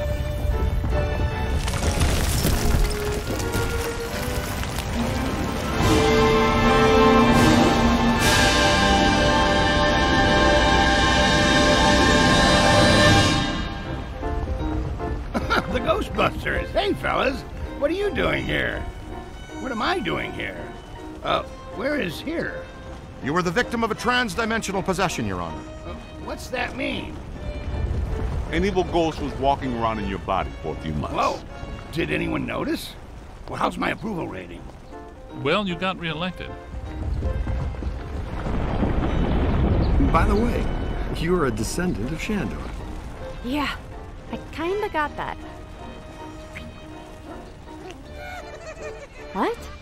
The Ghostbusters. Hey, fellas. What are you doing here? What am I doing here? Uh, where is here? You were the victim of a trans-dimensional possession, Your Honor. Uh, what's that mean? An evil ghost was walking around in your body for a few months. Whoa. Did anyone notice? Well, how's my approval rating? Well, you got reelected. By the way, you're a descendant of Shandor. Yeah, I kinda got that. What?